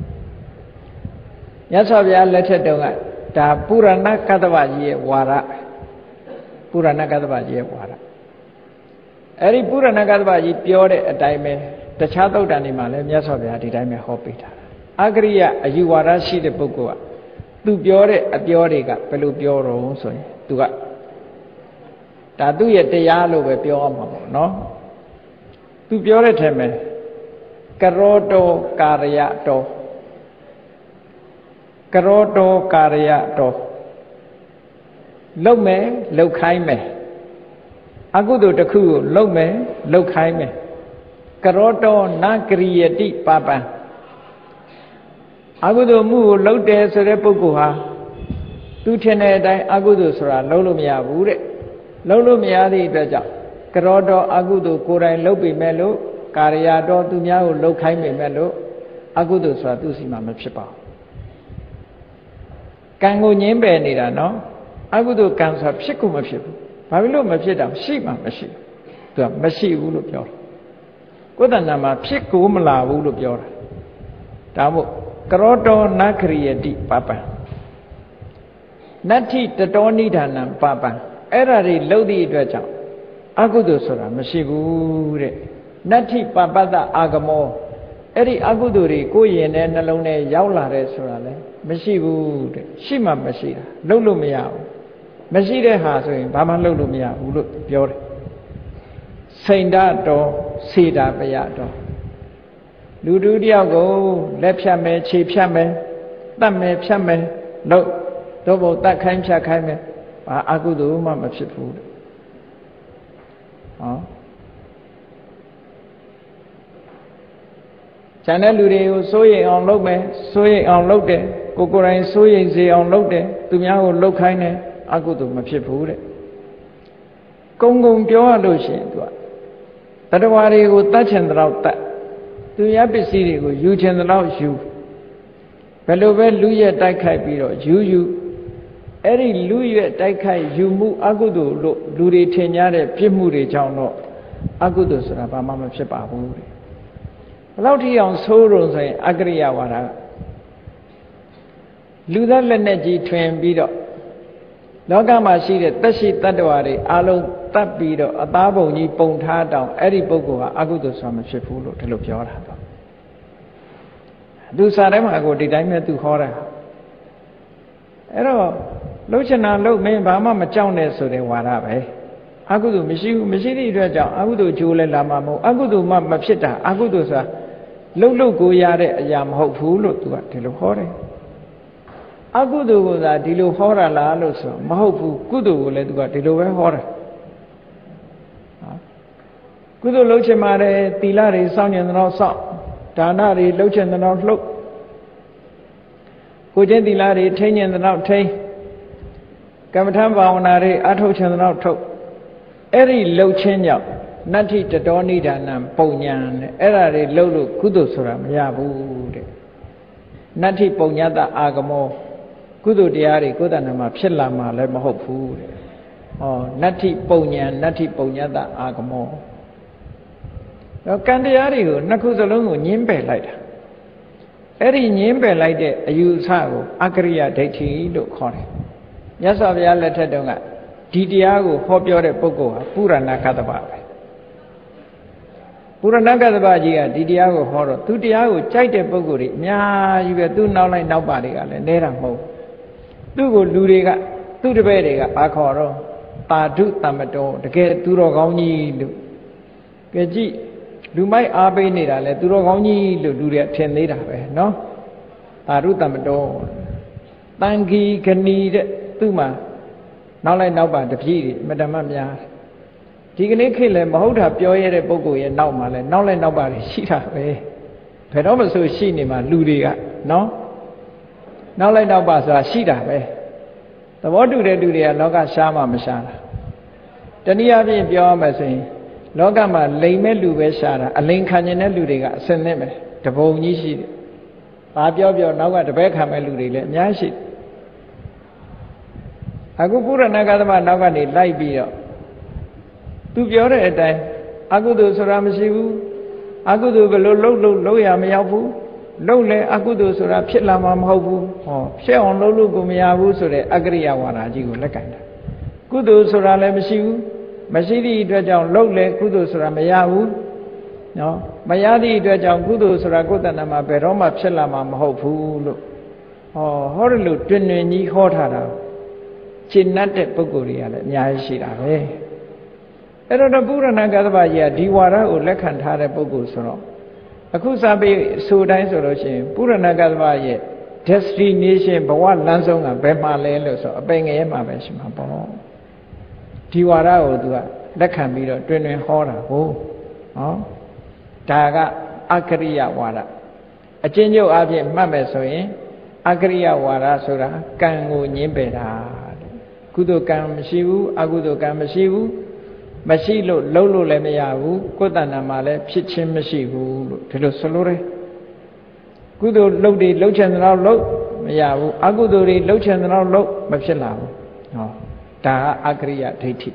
မြတ်စွာဘုရားလက်ထက်တုန်းကဒါပုရဏကတ္တဗကြီးရဲ့ဝါဒပုရဏကတ္တဗကြီးရဲ့ဝါဒအဲ့ဒီပုရဏကတ္တဗကြီးပြောတဲ့အတိုင်းပဲတခြားသုတ်တန်တွေမှာလည်းမြတ်စွာဘုရားဒီတိုင်းပဲဟောပေးထားတာအကရိယအယူဝါဒရှိတဲ့ပုဂ္ဂိုလ်ကသူပြောတဲ့အပြောတွေကဘယ်လိုပြောတော့ဆိုရင်သူကဒါသူ့ရဲ့တရားလို့ပဲပြောရမှာပေါ့နော်သူပြောတဲ့ထဲမှာကရောတောကာရယတောကရောတောကာရယတောလုံမယ်လုံခိုင်းမယ်အကုသိုလ်တစ်ခုကိုလုံမယ်လုံခိုင်းမယ်ကရောတောနာကရိယတိပပံအကုသိုလ်မှုကိုလုံတယ်ဆိုတဲ့ပုဂ္ဂိုလ်ဟာသူထင်တဲ့အတိုင်းအကုသိုလ်ဆိုတာလုံလို့မရဘူးတဲ့လုံလို့မရသည့်အတွက်ကြောင့်ကရောတောအကုသိုလ်ကိုယ်တိုင်လုံပေမဲ့လို့ကာရယတောသူများကိုလုံခိုင်းပေမဲ့လို့အကုသိုလ်ဆိုတာသူ့စီမှာမဖြစ်ပါဘူးကံကိုငင်းပယ်နေတာနော်အကုသိုလ်ကံဆိုတာဖြစ်ကိုမဖြစ်ဘူးဘာလို့မဖြစ်တာရှိမှမရှိသူကမရှိဘူးလို့ပြောတယ်ကိုယ်တဏ္ဍာမှာဖြစ်ကိုမလာဘူးလို့ပြောတာဒါမို့ကရောတောနခရိယတိပပံနတ္ထိတတောနိဒာနံပပံအဲ့ဒါတွေလှုပ်သည့်အတွက်ကြောင့်အကုသိုလ်ဆိုတာမရှိဘူးတဲ့နတ္ထိပပတ္တအာဂမောအဲ့ဒီအကုသိုလ်တွေကိုယ်ရင်နဲ့နှလုံးထဲရောက်လာတဲ့ဆိုတာလေမရှိဘူးတဲ့ရှိမှမရှိတာလှုပ်လို့မရဘူးမရှိတဲ့ဟာဆိုရင်ဘာမှလှုပ်လို့မရဘူးလို့ပြောတယ်စိန်ဒတော်စေတာပယတော်လူတူတယောက်ကိုလက်ဖြတ်မယ်ခြေဖြတ်မယ်တတ်မယ်ဖြတ်မယ်လို့တော့ဘုတ်တတ်ခိုင်းဖြတ်ခိုင်းမယ်ဘာအကုသိုလ်မှမဖြစ်ဘူးတဲ့ဟောကျန်တဲ့လူတွေကိုစိုးရိမ်အောင်လုပ်မယ်စိုးရိမ်အောင်လုပ်တယ်ကိုကိုယ်တိုင်စိုးရိမ်စေအောင်လုပ်တယ်သူများကိုလှုပ်ခိုင်းတယ်အကုသိုလ်မဖြစ်ဘူးတဲ့ကုံကုံပြောရလို့ရှိရင်သူကတတဝါတွေကိုတတ်ချင်တဲ့လောက်တတ်သူရပစ္စည်းတွေကိုယူချင်တဲ့လောက်ယူဘယ်လိုပဲလူရဲ့တိုက်ခိုက်ပြီးတော့ယူယူအဲ့ဒီလူရဲ့တိုက်ခိုက်ယူမှုအကုသိုလ်လို့လူတွေထင်ကြတဲ့ပြစ်မှုတွေကြောင့်တော့အကုသိုလ်ဆိုတာဘာမှမဖြစ်ပါဘူးတဲ့ဘယ်လောက်ထိအောင်ဆိုးရုံဆိုရင်အကရိယဝါဒလူသားလက်နဲ့ကြီးထွင်ပြီးတော့လောကမှာရှိတဲ့သက်ရှိတတ္တဝါတွေအလုံးတတ်ပြီးတော့အသားပုံကြီးပုံထားတောင်အဲ့ဒီပုဂ္ဂိုလ်ဟာအကုသိုလ်ဆိုတာမဖြစ်ဘူးလို့ဒီလိုပြောတာတော့သူစာထဲမှာကိုဒီတိုင်းပဲသူဟောတာအဲ့တော့လှုပ်ချင်တာလှုပ်မင်းဘာမှမကြောက်နဲ့ဆိုတဲ့ဝါဒပဲအကုသိုလ်မရှိဘူးမရှိတဲ့အတွက်ကြောင့်အကုသိုလ်ကျိုးလဲလာမှာမဟုတ်အကုသိုလ်မှမဖြစ်တာအကုသိုလ်ဆိုတာလှုပ်လှုပ်ကိုရတဲ့အရာမဟုတ်ဘူးလို့သူကဒီလိုဟောတယ်အကုသိုလ်ကသာဒီလိုဟောတာလားလို့ဆိုမဟုတ်ဘူးကုသိုလ်ကိုလည်းသူကဒီလိုပဲဟောတာကုသိုလ်လှုပ်ချင်ပါတယ်သီလတွေစောင့်ကျင်တဲ့တော့စောင့်ဒါနတွေလှုပ်ချင်တဲ့တော့လှုပ်ကိုကျင့်သီလတွေထိန်းကျင်တဲ့တော့ထိန်းကမ္မထဘာဝနာတွေအထုတ်ချင်တဲ့တော့ထုတ်အဲ့ဒီလှုပ်ခြင်းကြောင့်နတ္ထိတတောနိဒာနံပုံညာနဲ့အဲ့ဒါတွေလှုပ်လို့ကုသိုလ်ဆိုတာမရဘူးတဲ့နတ္ထိပုံညတအာဂမောကုသိုလ်တရားတွေကိုယ်တဏ္ဍာမှာဖြစ်လာမှာလည်းမဟုတ်ဘူးတဲ့ဟောနတ္ထိပုံညာနတ္ထိပုံညတအာဂမောတော့ကံတရားတွေကိုနှစ်ခုစလုံးကိုညှင်းပယ်လိုက်တာအဲ့ဒီညှင်းပယ်လိုက်တဲ့အယူအဆကိုအကရိယဒိဋ္ဌိလို့ခေါ်တယ်မြတ်စွာဘုရားလက်ထက်တုန်းကဒီတရားကိုဟောပြောတဲ့ပုဂ္ဂိုလ်ဟာပုရဏကတ္တဗပဲပုရဏကတ္တဗကြီးကဒီတရားကိုဟောတော့သူတရားကိုကြိုက်တဲ့ပုဂ္ဂိုလ်တွေအများကြီးပဲသူ့နောက်လိုက်နောက်ပါတွေကလည်းနဲတာမဟုတ်သူ့ကိုလူတွေကသူ့တပည့်တွေကဘာခေါ်တော့တာဓုတမ္မတောတကယ်သူတော်ကောင်းကြီးလို့ကြည့်ကြည့်လူမိုက်အားပေးနေတာလဲသူတော်ကောင်းကြီးလို့လူတွေထင်သေးတာပဲနော်တာဓုတမ္မတောတန်ခီခဏီတဲ့သူ့မှာနောက်လိုက်နောက်ပါတပြည့်တွေမတမများဒီကနေ့ခေတ်လည်းမဟုတ်တာပြောရတဲ့ပုဂ္ဂိုလ်ရဲ့နောက်မှာလည်းနောက်လိုက်နောက်ပါတွေရှိတာပဲဘယ်တော့မှဆိုရှိနေမှာလူတွေကနော်နောက်လိုက်နောက်ပါဆိုတာရှိတာပဲသဘောတူတဲ့လူတွေကလောကရှားမှမရှားတာတနည်းအားဖြင့်ပြောရမယ်ဆိုရင်လောကမှာလိမ်မဲ့လူပဲရှားတာအလိမ်ခံနေတဲ့လူတွေကအစင်းနဲ့ပဲတပုံကြီးရှိတယ်ဘာပြောပြောနောက်ကတပည့်ခံမဲ့လူတွေလည်းအများရှိတယ်အခုပုရဏကသမနောက်ကနေလိုက်ပြီးတော့သူပြောတဲ့အတိုင်းအကုသိုလ်ဆိုတာမရှိဘူးအကုသိုလ်ဘယ်လိုလှုပ်လှုပ်လှုပ်ရမရောက်ဘူးလှုပ်လဲအကုသိုလ်ဆိုတာဖြစ်လာမှာမဟုတ်ဘူးဟောဖြစ်အောင်လှုပ်လို့ကိုမရဘူးဆိုတဲ့အကရိယဝါဒကြီးကိုလက်ကင်တာကုသိုလ်ဆိုတာလည်းမရှိဘူးမရှိသည့်အတွက်ကြောင့်လှုပ်လဲကုသိုလ်ဆိုတာမရဘူးနော်မရသည့်အတွက်ကြောင့်ကုသိုလ်ဆိုတာကိုယ်တဏ္ဍာမှာဘယ်တော့မှဖြစ်လာမှာမဟုတ်ဘူးလို့ဟောဟောတယ်လို့တွင်တွင်ကြီးဟောထားတာရှင်းတတ်တဲ့ပုဂ္ဂိုလ်တွေကလည်းအများကြီးရှိတာပဲအဲ့တော့ပုရဏကတ္တဗကြီးကဒီဝါဒကိုလက်ခံထားတဲ့ပုဂ္ဂိုလ်ဆိုတော့အခုစာပေဆိုတိုင်းဆိုလို့ရှိရင်ပုရဏကတ္တဗရဲ့ destination ဘဝလမ်းဆုံးကဘယ်မှာလဲလို့ဆိုအပင်ငယ်မှာပဲရှိမှာပေါ့ဒီဝါဒကိုသူကလက်ခံပြီးတော့တွင်တွင်ဟောတာဟုတ်ဟောဒါကအကရိယဝါဒအချင်းချုပ်အဖြစ်မှတ်မယ်ဆိုရင်အကရိယဝါဒဆိုတာကံကိုညှင်းပယ်တာကုသိုလ်ကံမရှိဘူးအကုသိုလ်ကံမရှိဘူးမရှိလို့လှုပ်လို့လည်းမရဘူးကိုယ်တဏ္ဍာမှာလည်းဖြစ်ချင်းမရှိဘူးလို့ဒီလိုဆိုလိုတယ်ကုသိုလ်လှုပ်တွေလှုပ်ချင်တဲ့လောက်လှုပ်မရဘူးအကုသိုလ်တွေလှုပ်ချင်တဲ့လောက်လှုပ်မဖြစ်လာဘူးဟောဒါကအကရိယဒိဋ္ဌိ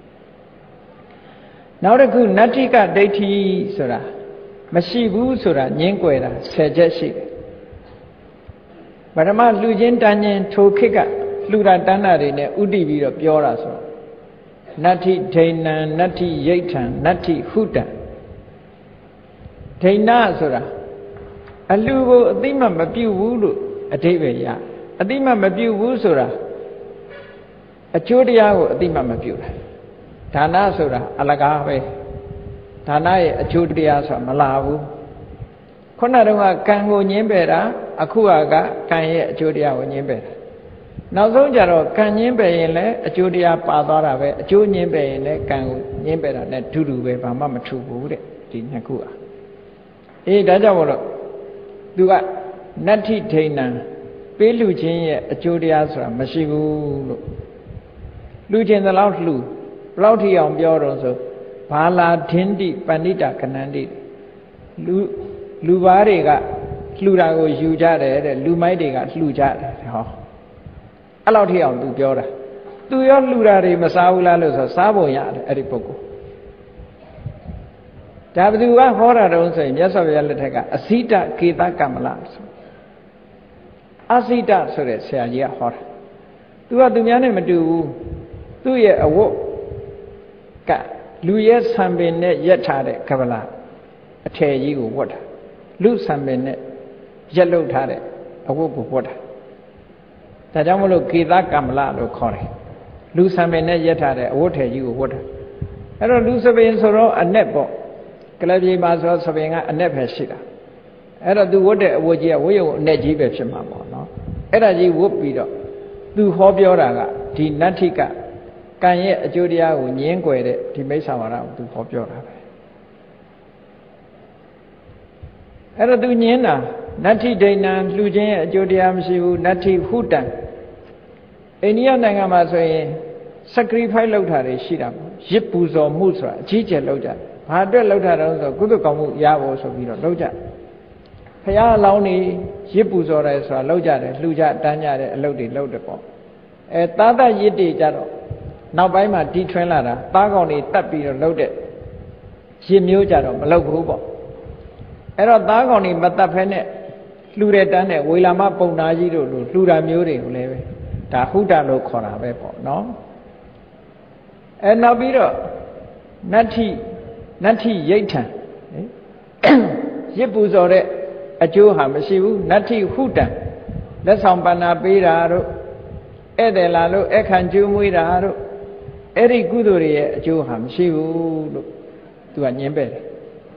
နောက်တစ်ခုနတ္ထိကဒိဋ္ဌိဆိုတာမရှိဘူးဆိုတာငင်းကွယ်တာဆယ်ချက်ရှိတယ်ပထမလှူခြင်းတန်းခြင်းထိုခေတ်ကလှူတာတန်းတာတွေနဲ့ဥတည်ပြီးတော့ပြောတာဆိုတော့နတ္ထိဒိဏံနတ္ထိယိဋ္ဌံနတ္ထိဟုတံဒိဏဆိုတာအလှူကိုအသိမှမပြုဘူးလို့အဓိပ္ပာယ်ရအသိမှမပြုဘူးဆိုတာအကျိုးတရားကိုအသိမှမပြုတာဒါနဆိုတာအလကားပဲဒါနရဲ့အကျိုးတရားဆိုတာမလာဘူးခုနတုန်းကကံကိုညင်းပယ်တာအခုကကံရဲ့အကျိုးတရားကိုညင်းပယ်တာနောက်ဆုံးကြတော့ကံညင်းပယ်ရင်လည်းအကျိုးတရားပါသွားတာပဲအကျိုးညင်းပယ်ရင်လည်းကံကိုညင်းပယ်တာနဲ့တူတူပဲဘာမှမထူဘူးတဲ့ဒီနှစ်ခုอ่ะအေးဒါကြောင့်မို့လို့သူကနတ္ထိဒိဏံပေးလူချင်းရဲ့အကျိုးတရားဆိုတာမရှိဘူးလို့လူချင်းသလောက်လှူဘယ်လောက်ထိအောင်ပြောတော့ဆိုဘာလာဒင်းတိပဏိတာကနန္တိလူလူဘာတွေကလှူတာကိုယူကြတယ်တဲ့လူမိုက်တွေကလှူကြတယ်ဟောအဲ့လောက်ထိအောင်သူပြောတာသူရောလှူတာတွေမစားဘူးလားလို့ဆိုစားပုံရတယ်အဲ့ဒီပုဂ္ဂိုလ်ဒါဘယ်သူကဟောတာတုံးဆိုရင်မြတ်စွာဘုရားလက်ထက်ကအစိတကေတကမ္မလဆိုအစိတဆိုတဲ့ဆရာကြီးကဟောတာသူကသူများနဲ့မတူဘူးသူ့ရဲ့အဝတ်ကလူရဲ့ဆံပင်နဲ့ရက်ထားတဲ့ကဗလာအထည်ကြီးကိုဝတ်တာလူဆံပင်နဲ့ရက်လုထားတဲ့အဝတ်ကိုဝတ်တာဒါကြောင့်မလို့ကေတကမ္မလလို့ခေါ်တယ်လူဆံပင်နဲ့ရက်ထားတဲ့အဝတ်ထည်ကြီးကိုဝတ်တာအဲ့တော့လူဆံပင်ဆိုတော့အနက်ပေါ့ကလပြေမှာဆိုဆံပင်ကအနက်ပဲရှိတာအဲ့တော့သူဝတ်တဲ့အဝတ်ကြီးကဝတ်ရုံအနက်ကြီးပဲဖြစ်မှာပေါ့နော်အဲ့ဒါကြီးဝတ်ပြီးတော့သူဟောပြောတာကဒီနတ္ထိကကံရဲ့အကျိုးတရားကိုညင်းကွယ်တဲ့ဒီမိစ္ဆာဝါဒကိုသူဟောပြောတာပဲအဲ့တော့သူညင်းတာနတ္ထိဒိဏံလှူခြင်းရဲ့အကျိုးတရားမရှိဘူးနတ္ထိဟုတံအိန္ဒိယနိုင်ငံမှာဆိုရင် sacrifice လုပ်တာတွေရှိတာပေါ့ရစ်ပူဇော်မှုဆိုတာအကြီးကျယ်လုပ်ကြတယ်ဘာအတွက်လုပ်တာတော့ဆိုကုသကောင်းမှုရဖို့ဆိုပြီးတော့လုပ်ကြဖရာအလောင်းနေရစ်ပူဇော်တယ်ဆိုတာလုပ်ကြတယ်လှူကြတန်းကြတယ်အလုပ်တွေလုပ်တယ်ပေါ့အဲသာသရစ်တွေကြတော့နောက်ပိုင်းမှာတီထွင်းလာတာသားကောင်တွေတတ်ပြီးတော့လုပ်တဲ့ရစ်မျိုးကြတော့မလုပ်ဘူးပေါ့အဲ့တော့သားကောင်တွေမတတ်ဖဲနဲ့လှူတဲ့တန်းနဲ့ဝေလာမပုံနာကြီးတို့လိုလှူတာမျိုးတွေကိုလည်းပဲဒါဟုတလို့ခေါ်တာပဲပေါ့နော်အဲနောက်ပြီးတော့နတ္ထိနတ္ထိယိဋ္ဌံရစ်ပူဇော်တဲ့အကျိုးဟာမရှိဘူးနတ္ထိဟုတံလက်ဆောင်ပဏ္ဏပေးတာတို့ဧည့်သည်လာလို့အခန့်ကျွေးမွေးတာတို့အဲ့ဒီကုသိုလ်တွေရဲ့အကျိုးဟာမရှိဘူးလို့သူကညင်းပယ်တယ်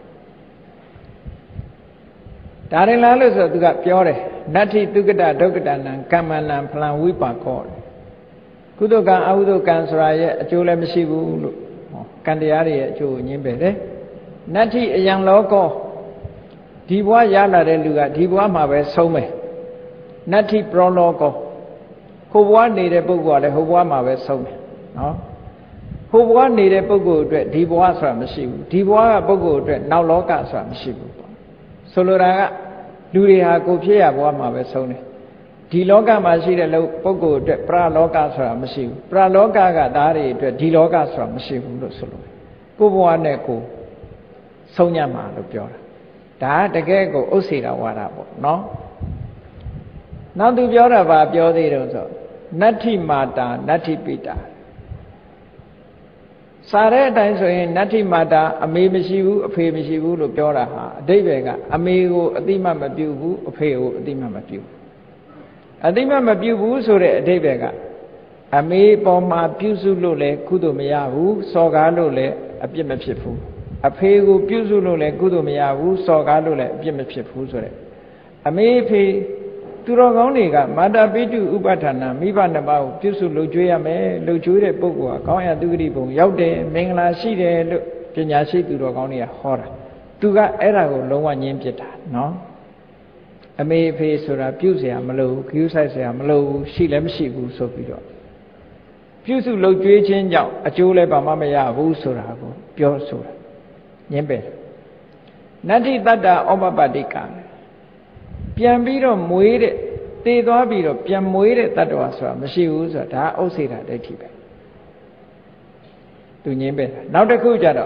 ဒါရင်လားလို့ဆိုသူကပြောတယ်နတ္ထိသုက္ကတဒုက္ကတနံကမ္မနံဖလံဝိပါကောကုသိုလ်ကံအကုသိုလ်ကံဆိုတာရဲ့အကျိုးလည်းမရှိဘူးလို့ကံတရားတွေရဲ့အကျိုးကိုညင်းပယ်တယ်နတ္ထိအယံလောကောဒီဘဝရလာတဲ့လူကဒီဘဝမှာပဲဆုံးမယ်နတ္ထိပရောလောကောဟိုဘဝနေတဲ့ပုဂ္ဂိုလ်ကလည်းဟိုဘဝမှာပဲဆုံးမယ်နော်ဟိုဘဝနေတဲ့ပုဂ္ဂိုလ်အတွက်ဒီဘဝဆိုတာမရှိဘူးဒီဘဝကပုဂ္ဂိုလ်အတွက်နောက်လောကဆိုတာမရှိဘူးပေါ့ဆိုလိုတာကလူတွေဟာကိုဖြစ်ရဘဝမှာပဲဆုံးတယ်ဒီလောကမှာရှိတဲ့ပုဂ္ဂိုလ်အတွက်ပရလောကဆိုတာမရှိဘူးပရလောကကသားတွေအတွက်ဒီလောကဆိုတာမရှိဘူးလို့ဆိုလို့ကိုဘဝနဲ့ကိုဆုံးညမှာလို့ပြောတာဒါတကယ်ကိုဥစ္စေတဝါဒပေါ့နော်နောက်သူပြောတာဗာပြောသေးတယ်ဆိုနတ္ထိမာတာနတ္ထိပိတာစားတဲ့အတိုင်းဆိုရင်နတ္ထိမာတာအမေမရှိဘူးအဖေမရှိဘူးလို့ပြောတာဟာအဓိပ္ပာယ်ကအမေကိုအတိမမပြုဘူးအဖေကိုအတိမမပြုဘူးအတိမမပြုဘူးဆိုတဲ့အဓိပ္ပာယ်ကအမေပေါ်မှာပြုစုလို့လည်းကုသိုလ်မရဘူးစော်ကားလို့လည်းအပြစ်မဖြစ်ဘူးအဖေကိုပြုစုလို့လည်းကုသိုလ်မရဘူးစော်ကားလို့လည်းအပြစ်မဖြစ်ဘူးဆိုတဲ့အမေအဖေသူတော်ကောင်းတွေကမာတာပိတုဥပဋ္ဌာဏမိဘနှစ်ပါးကိုပြုစုလုပ်ကြွေးရမယ်လုပ်ကြွေးတဲ့ပုဂ္ဂိုလ်ကကောင်းရသုဂတိဘုံရောက်တယ်မင်္ဂလာရှိတယ်လို့ပညာရှိသူတော်ကောင်းတွေကဟောတာသူကအဲ့ဒါကိုလုံးဝညင်းပစ်တာနော်အမေအဖေဆိုတာပြုเสียမလို့ဂရုစိုက်เสียမလို့ရှိလည်းမရှိဘူးဆိုပြီးတော့ပြုစုလုပ်ကြွေးခြင်းကြောင့်အကျိုးလည်းဘာမှမရဘူးဆိုတာကိုပြောဆိုတာညင်းပယ်နတ္ထိတတ္တဩပပတ္တိကပြန်ပြီးတော့မွေးတဲ့သေသွားပြီးတော့ပြန်မွေးတဲ့တတ္တဝါဆိုတာမရှိဘူးဆိုတာဒါဥစ္စေတာဒိဋ္ဌိပဲသူငင်းပဲနောက်တစ်ခုကြတော့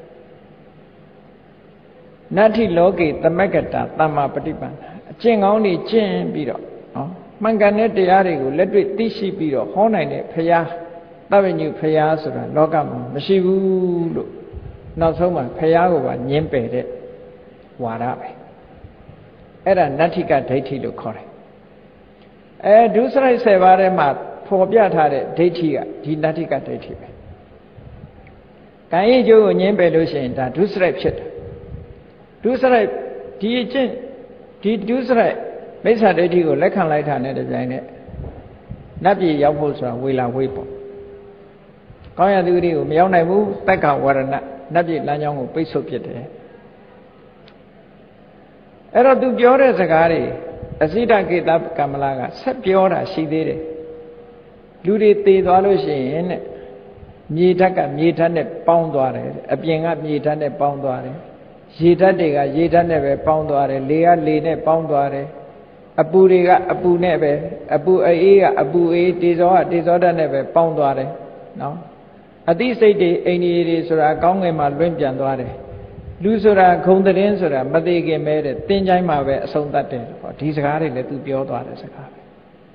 နတ္ထိလောကေသမက္ကတာသမ္မာပฏิပန္နအကျင့်ကောင်းတွေကျင့်ပြီးတော့နော်မှန်ကန်တဲ့တရားတွေကိုလက်တွေ့သိရှိပြီးတော့ဟောနိုင်တဲ့ဖရာသဗ္ဗညုဖရာဆိုတာလောကမှာမရှိဘူးလို့နောက်ဆုံးမှာဖရာကိုပါညင်းပယ်တဲ့ဝါဒပဲအဲ့ဒါနတ္ထိကဒိဋ္ဌိလို့ခေါ်တယ်အဲဒုစရိုက်ဆယ်ပါးထဲမှာဖော်ပြထားတဲ့ဒိဋ္ဌိကဒီနတ္ထိကဒိဋ္ဌိပဲကံဤကျိုးကိုညင်းပယ်လို့ရှိရင်ဒါဒုစရိုက်ဖြစ်တယ်ဒုစရိုက်ဒီအကျင့်ဒီဒုစရိုက်မိစ္ဆာဒိဋ္ဌိကိုလက်ခံလိုက်တာနဲ့တပြိုင်နက်နတ်ပြည်ရောက်ဖို့ဆိုတာဝေလာဝေးပေါ့ကောင်းရသူတွေကိုမရောက်နိုင်ဘူးတက္ကဝရဏနတ်ပြည်လမ်းကြောင်းကိုပိတ်ဆို့ပစ်တယ်အဲ့တော့သူပြောတဲ့စကားတွေအစိတကေတကမ္မလာကဆက်ပြောတာရှိသေးတယ်လူတွေသေသွားလို့ရှိရင်တဲ့မြေဓာတ်ကမြေဓာတ်နဲ့ပေါင်းသွားတယ်အပြင်ကမြေဓာတ်နဲ့ပေါင်းသွားတယ်ရေဓာတ်တွေကရေဓာတ်နဲ့ပဲပေါင်းသွားတယ်လေကလေနဲ့ပေါင်းသွားတယ်အပူတွေကအပူနဲ့ပဲအပူအေးကအပူအေးတေဇောကတေဇောဓာတ်နဲ့ပဲပေါင်းသွားတယ်နော်အသိစိတ်တွေအိန္ဒိယတွေဆိုတာကောင်းငယ်မှာလွင့်ပြန်သွားတယ်လူဆိုတာဂုံတရင်ဆိုတာမသေးခင်ပဲတဲ့တင်းချိုင်းမှာပဲအဆုံးသတ်တယ်ဟောဒီစကားတွေလည်းသူပြောသွားတဲ့စကားပဲ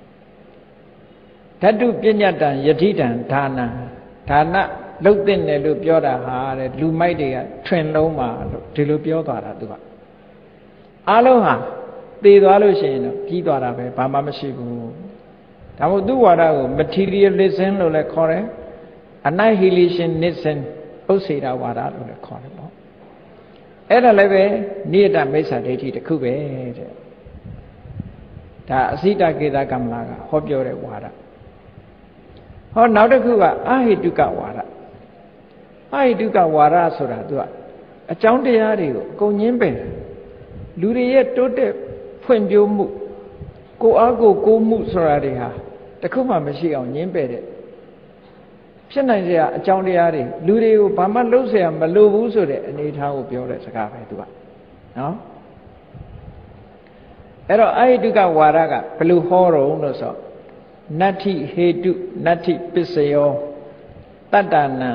ဓာတုပညတ္တံယတိတံဒါနံဒါနလုတ်တဲ့တယ်လို့ပြောတာဟာတဲ့လူမိုက်တွေကထွင်လုံးမှာလို့ဒီလိုပြောသွားတာသူကအားလုံးဟာသေသွားလို့ရှိရင်တော့ပြီးသွားတာပဲဘာမှမရှိဘူးဒါမို့သူ့ဝါဒကို materialism လို့လည်းခေါ်တယ် annihilationism ဥစ္စေတဝါဒလို့လည်းခေါ်တယ်ပေါ့အဲ့ဒါလည်းပဲနိယတမိစ္ဆာဒိဋ္ဌိတစ်ခုပဲတဲ့ဒါအစိတကေတကမ္မလာကဟောပြောတဲ့ဝါဒဟောနောက်တစ်ခုကအဟိတုကဝါဒအဟိတုကဝါဒဆိုတာသူကအကြောင်းတရားတွေကိုအကုန်ညင်းပယ်လူတွေရဲ့တိုးတက်ဖွံ့ဖြိုးမှုကိုအားကိုကိုမှုဆိုတာတွေဟာတခုမှမရှိအောင်ညင်းပယ်တဲ့ဖြစ်နိုင်စရာအကြောင်းတရားတွေလူတွေကိုဘာမှလုပ်เสียမလိုဘူးဆိုတဲ့အနေအထားကိုပြောတဲ့စကားပဲသူကနော်အဲ့တော့အဟိတုကဝါဒကဘယ်လိုဟောတော့လို့ဆိုနတ္ထိဟေတုနတ္ထိပစ္စယောတတ္တနံ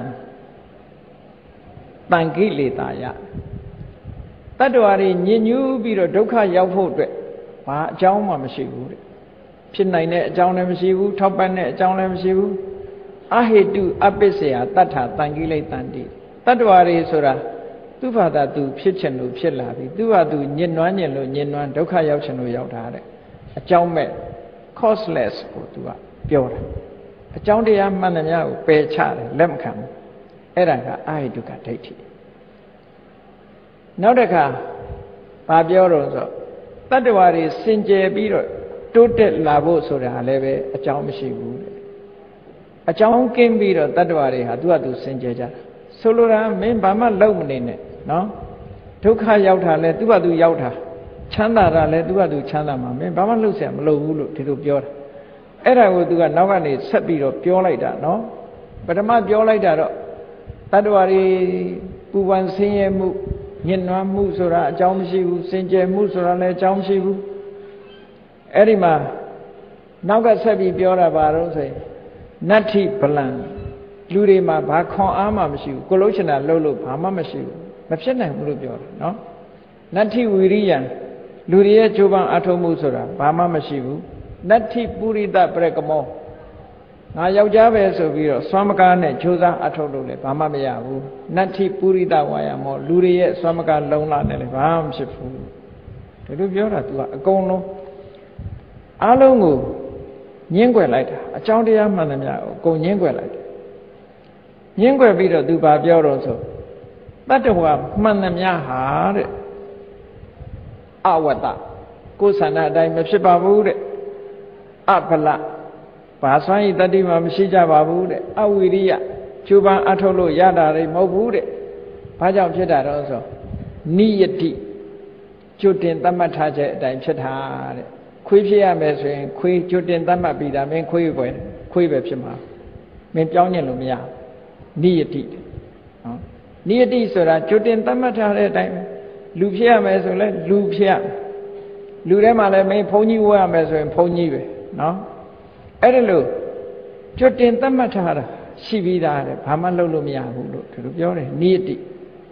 တန်ကိလေသာယတတ္တဝါတွေညစ်ညူးပြီးတော့ဒုက္ခရောက်ဖို့အတွက်ဘာအကြောင်းမှမရှိဘူးတဲ့ဖြစ်နိုင်တဲ့အကြောင်းလည်းမရှိဘူးထောက်ပံ့တဲ့အကြောင်းလည်းမရှိဘူးအဟိတုအပစ္စယတတ္ထတန်ကိလေတန်တိတတ္တဝါတွေဆိုတာသူ့ဘာသာသူဖြစ်ချင်လို့ဖြစ်လာပြီသူ့ဘာသူညစ်နွမ်းညင်လို့ညစ်နွမ်းဒုက္ခရောက်ချင်လို့ရောက်တာတဲ့အကြောင်းမဲ့ causeless ကိုသူကပြောတာအကြောင်းတရားမှန်သမျှကိုပယ်ချတယ်လက်မခံဘူးအဲ့ဒါကအဟိတုကဒိဋ္ဌိနောက်တစ်ခါဘာပြောတော့ဆိုတတ္တဝါတွေစင်ကြယ်ပြီးတော့တိုးတက်လာဖို့ဆိုတာလည်းပဲအကြောင်းမရှိဘူးတဲ့အကြောင်းကင်းပြီးတော့တတ္တဝါတွေဟာသူကသူစင်ကြယ်ကြတာဆိုလိုတာမင်းဘာမှလုပ်မနေနဲ့နော်ဒုက္ခရောက်တာလဲသူကသူရောက်တာချမ်းသာတာလဲသူကသူချမ်းသာမှာမင်းဘာမှလုပ်เสียမလုပ်ဘူးလို့ဒီလိုပြောတာအဲ့ဒါကိုသူကနောက်ကနေဆက်ပြီးတော့ပြောလိုက်တာနော်ပထမပြောလိုက်တာတော့တတ္တဝါတွေပူပန်ဆင်းရဲမှုညှဉ်းနှွမ်းမှုဆိုတာအကြောင်းမရှိဘူးစင်ကြယ်မှုဆိုတာလည်းအကြောင်းမရှိဘူးအဲ့ဒီမှာနောက်ကဆက်ပြီးပြောတာပါတော့ဆိုရင်နတ္ထိဗလံလူတွေမှာဘာခွန်အားမှမရှိဘူးကိုလို့ချင်တာလှုပ်လို့ဘာမှမရှိဘူးမဖြစ်နိုင်ဘူးလို့ပြောတယ်နော်နတ္ထိဝီရိယံလူတွေရဲ့ကြိုးပမ်းအထောက်မှုဆိုတာဘာမှမရှိဘူးနတ္ထိပုရိသပရကမောငါယောက်ျားပဲဆိုပြီးတော့စွမ်းမကားနဲ့ကြိုးစားအထောက်လို့လည်းဘာမှမရဘူးနတ္ထိပုရိသဝါယမောလူတွေရဲ့စွမ်းမကားလုံလာတယ်လည်းဘာမှမဖြစ်ဘူးဒီလိုပြောတာ तू ကအကုန်လုံးအားလုံးကိုညှင်းကွယ်လိုက်တာအကြောင်းတရားမှန်သမျှကိုအကုန်ညှင်းကွယ်လိုက်တယ်ညှင်းကွယ်ပြီးတော့ तू ဘာပြောတော့ဆိုတတ္တဝါမှန်သမျှဟာတဲ့အဝတ္တကိုယ်ဆန္ဒအတိုင်းမဖြစ်ပါဘူးတဲ့အဖလဘာစွမ်းရည်တတ္တိမှမရှိကြပါဘူးတဲ့အဝိရိယကျူပန်အထုတ်လို့ရတာတွေမဟုတ်ဘူးတဲ့ဘာကြောင့်ဖြစ်တာတော့ဆိုနိယတိကျွတ်တင်သတ်မှတ်ထားချက်အတိုင်းဖြစ်တာတဲ့ခွေးဖြစ်ရမယ်ဆိုရင်ခွေးကျွတ်တင်သတ်မှတ်ပြီးတာမင်းခွေးပဲခွေးပဲဖြစ်မှာမင်းပြောင်းညင်လို့မရနိယတိနော်နိယတိဆိုတာကျွတ်တင်သတ်မှတ်ထားတဲ့အတိုင်းလူဖြစ်ရမယ်ဆိုလဲလူဖြစ်ရလူထဲမှာလည်းမင်းဘုန်းကြီးဝတ်ရမယ်ဆိုရင်ဘုန်းကြီးပဲနော်အဲ့ဒါလို့ကျွတ်တင်သတ်မှတ်ထားတာရှိပြီးသားတဲ့ဘာမှလုပ်လို့မရဘူးလို့သူတို့ပြောတယ်နိယတိ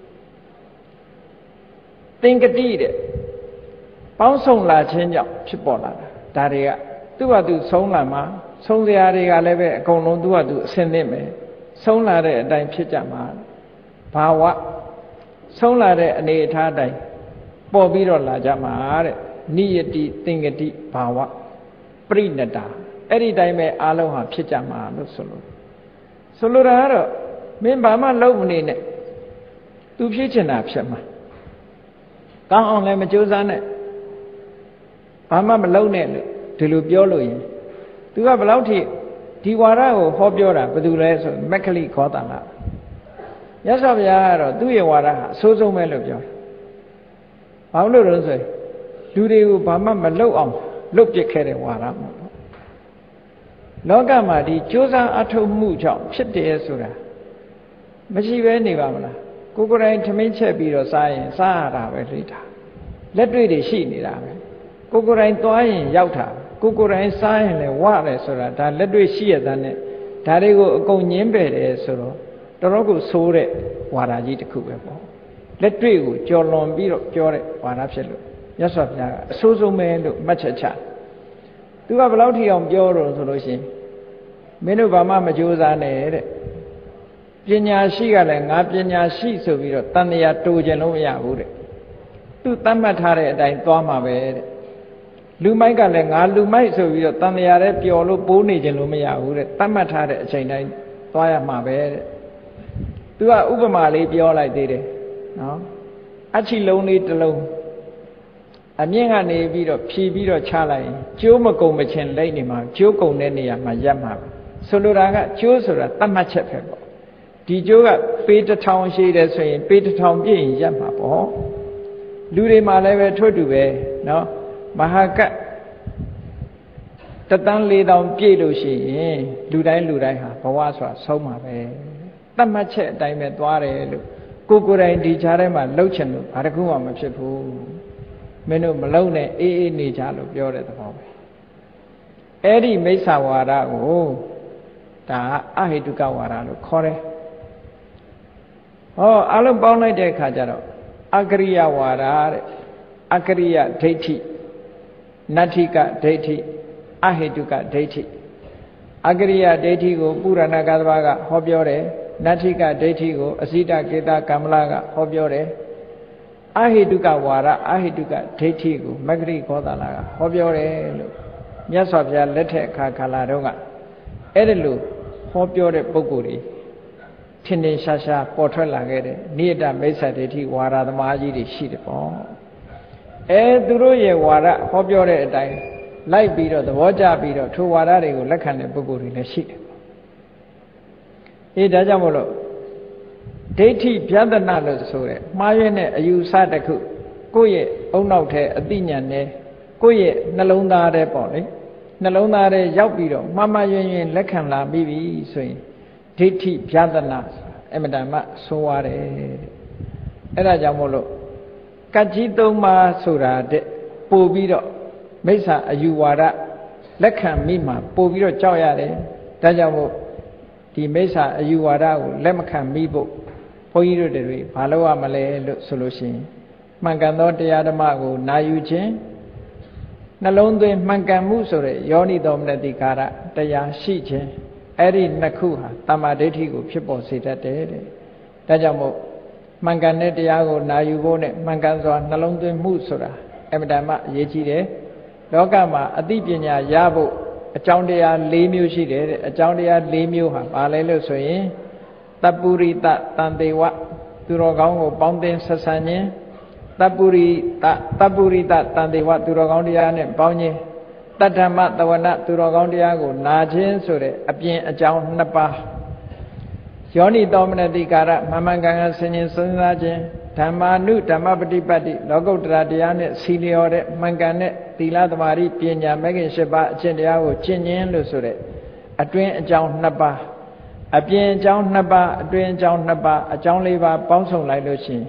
သင်္ကတိတဲ့ပေါင်းစုံလာခြင်းကြောင့်ဖြစ်ပေါ်လာတာဒါတွေကသူ့ဟာသူဆုံးလာမှာဆုံးစရာတွေကလည်းပဲအကုန်လုံးသူ့ဟာသူအစင်းသင့်မယ်ဆုံးလာတဲ့အတိုင်းဖြစ်ကြမှာဘာဝဆုံးလာတဲ့အနေအထားတိုင်းပေါ်ပြီးတော့လာကြမှာတဲ့နိယတိသင်္ကတိဘာဝပရိနတ္တာအဲ့ဒီတိုင်းပဲအားလုံးဟာဖြစ်ကြမှာလို့ဆိုလို့ဆိုလိုတာကတော့မင်းဘာမှလုပ်မနေနဲ့သူဖြစ်ချင်တာဖြစ်မှာကောင်းအောင်လည်းမကြိုးစားနဲ့ဘာမှမလုပ်နဲ့လို့ဒီလိုပြောလို့ရင်သူကဘယ်လောက်ထိဒီဝါဒကိုဟောပြောတာဘယ်သူလဲဆိုမက္ခလိခောတာလားမြတ်စွာဘုရားကတော့သူ့ရဲ့ဝါဒဟာအဆိုးဆုံးပဲလို့ပြောတယ်ဘာလို့လဲဆိုရင်လူတွေကိုဘာမှမလုပ်အောင်လုပ်ပစ်ခဲ့တဲ့ဝါဒမဟုတ်ဘူးလောကမှာဒီကြိုးစားအထောက်မှုကြောင့်ဖြစ်တယ်ဆိုတာမရှိဘဲနေပါမလားကိုယ်ကိုယ်တိုင်ထမင်းချက်ပြီးတော့စားရင်စားရတာပဲလိတာလက်တွေ့တွေရှိနေတာပဲကိုယ်ကိုယ်တိုင်သွားရင်ရောက်တာကိုယ်ကိုယ်တိုင်စားရင်လည်းဝရတယ်ဆိုတာဒါလက်တွေ့ရှိရတဲ့နဲ့ဒါတွေကိုအကုန်ညင်းပယ်တယ်ဆိုတော့တော်တော်ကိုဆိုးတဲ့ဝါဒကြီးတစ်ခုပဲပေါ့လက်တွေ့ကိုကြော်လွန်ပြီးတော့ပြောတဲ့ဝါဒဖြစ်လို့မြတ်စွာဘုရားကအဆိုးဆုံးပဲလို့မှတ်ချက်ချသူကဘယ်လောက်ထိအောင်ပြောတော့ဆိုလို့ရှိရင်မင်းတို့ဘာမှမကြိုးစားနဲ့တဲ့ပညာရှိကလည်းငါပညာရှိဆိုပြီးတော့တန်တရားတူကျင်လို့မရဘူးတဲ့သူသတ်မှတ်ထားတဲ့အတိုင်းသွားမှာပဲတဲ့လူမိုက်ကလည်းငါလူမိုက်ဆိုပြီးတော့တန်တရားတဲ့ပျော်လို့ပိုးနေကျင်လို့မရဘူးတဲ့သတ်မှတ်ထားတဲ့အချိန်တိုင်းသွားရမှာပဲတဲ့သူကဥပမာလေးပြောလိုက်သေးတယ်နော်အချီလုံးလေးတစ်လုံးအမြင့်ကနေပြီးတော့ဖြီးပြီးတော့ချလိုက်ရင်ကျိုးမကုံမချင်လိမ့်နေမှာကျိုးကုံတဲ့နေရာမှာရပ်မှာဆိုလိုတာကကျိုးဆိုတာသတ်မှတ်ချက်ပဲပေါ့ဒီကျိုးကပေတစ်ထောင်ရှိတယ်ဆိုရင်ပေတစ်ထောင်ပြည့်ရင်ရပ်မှာပေါ့လူတွေမှာလည်းပဲထွတ်တူပဲနော်မဟာကတ်တသန်းလေးတောင်ပြည့်လို့ရှိရင်လူတိုင်းလူတိုင်းဟာဘဝဆိုတာဆုံးမှာပဲသတ်မှတ်ချက်အတိုင်းပဲသွားတယ်လို့ကိုယ်ကိုယ်တိုင်ဒီခြားထဲမှာလှုပ်ချင်လို့ဘာတစ်ခုမှမဖြစ်ဘူးမင်းတို့မလုံနဲ့အေးအေးနေကြလို့ပြောတဲ့သဘောပဲအဲ့ဒီမိစ္ဆာဝါဒကိုဒါအဟိတုကဝါဒလို့ခေါ်တယ်ဟောအလုံးပေါင်းလိုက်တဲ့အခါကျတော့အကရိယဝါဒတဲ့အကရိယဒိဋ္ဌိနတ္ထိကဒိဋ္ဌိအဟိတုကဒိဋ္ဌိအကရိယဒိဋ္ဌိကိုပုရဏကသဘာကဟောပြောတယ်နတ္ထိကဒိဋ္ဌိကိုအဇိတကေတကမ္မလကဟောပြောတယ်အဟိတုကဝါဒအဟိတုကဒိဋ္ဌိကိုမဂ္ဂရိခောသလာကဟောပြောတယ်လို့မြတ်စွာဘုရားလက်ထက်အခါကာလတုန်းကအဲ့ဒီလိုဟောပြောတဲ့ပုဂ္ဂိုလ်တွေထင်ထင်ရှားရှားပေါ်ထွက်လာခဲ့တဲ့နိယတမိစ္ဆာဒိဋ္ဌိဝါဒသမားကြီးတွေရှိတယ်ပေါ့အဲသူတို့ရဲ့ဝါဒဟောပြောတဲ့အတိုင်းလိုက်ပြီးတော့သဘောကျပြီးတော့ထိုဝါဒတွေကိုလက်ခံတဲ့ပုဂ္ဂိုလ်တွေလည်းရှိတယ်ပေါ့အေးဒါကြောင့်မို့လို့ဒိဋ္ဌိဗျသနလို့ဆိုတဲ့မှားရွေးတဲ့အယူဆတစ်ခုကိုယ့်ရဲ့အုံနောက်ထဲအသိဉာဏ်နဲ့ကိုယ့်ရဲ့နှလုံးသားထဲပေါ့လေနှလုံးသားထဲရောက်ပြီးတော့မှားမှားယွင်းယွင်းလက်ခံလာပြီးပြီဆိုရင်ဒိဋ္ဌိဗျသနအမတန်မှဆိုးရတယ်အဲ့ဒါကြောင့်မို့လို့ကတ်ကြီးသုံးပါးဆိုတာတဲ့ပို့ပြီးတော့မိစ္ဆာအယူဝါဒလက်ခံမိမှပို့ပြီးတော့ကြောက်ရတယ်ဒါကြောင့်မို့ဒီမိစ္ဆာအယူဝါဒကိုလက်မခံမိဖို့ဘုန်းကြီးတို့တွေဘာလို့ရမလဲလို့ဆိုလို့ရှိရင်မှန်ကန်သောတရားဓမ္မကိုနာယူခြင်းနှလုံးသွင်းမှန်ကန်မှုဆိုတဲ့ယောနိသောမနတိကာရတရားရှိခြင်းအဲ့ဒီနှစ်ခုဟာတမ္မာဒိဋ္ဌိကိုဖြစ်ပေါ်စေတတ်တယ်တဲ့ဒါကြောင့်မို့မှန်ကန်တဲ့တရားကိုနာယူဖို့နဲ့မှန်ကန်စွာနှလုံးသွင်းမှုဆိုတာအမှန်တမ်းအရေးကြီးတယ်လောကမှာအသိပညာရဖို့အကြောင်းတရား၄မျိုးရှိတယ်တဲ့အကြောင်းတရား၄မျိုးဟာဘာလဲလို့ဆိုရင်တပ္ပုရိတတန်တေဝသူတော်ကောင်းကိုပေါင်းသင်းဆက်ဆံခြင်းတပ္ပုရိတတပ္ပုရိတတန်တေဝသူတော်ကောင်းတရားနဲ့ပေါင်းခြင်းတတ္ထမတဝနသူတော်ကောင်းတရားကိုနာခြင်းဆိုတဲ့အပြင်အကြောင်းနှစ်ပါးယောနိသောမနတိကာရမမှန်ကန်ကန်ဆင်ခြင်စဉ်းစားခြင်းဓမ္မာနုဓမ္မပฏิပတ်တိလောကုတ္တရာတရားနဲ့စီလျော်တဲ့မှန်ကန်တဲ့သီလသမารိပညာမဂ္ဂင်၈ပါးအကျင့်တရားကိုကျင့်ခြင်းလို့ဆိုတဲ့အတွင်းအကြောင်းနှစ်ပါးအပြင်အကြောင်းနှစ်ပါးအတွင်းအကြောင်းနှစ်ပါးအကြောင်း၄ပါးပေါင်းစုံလိုက်လို့ရှိရင်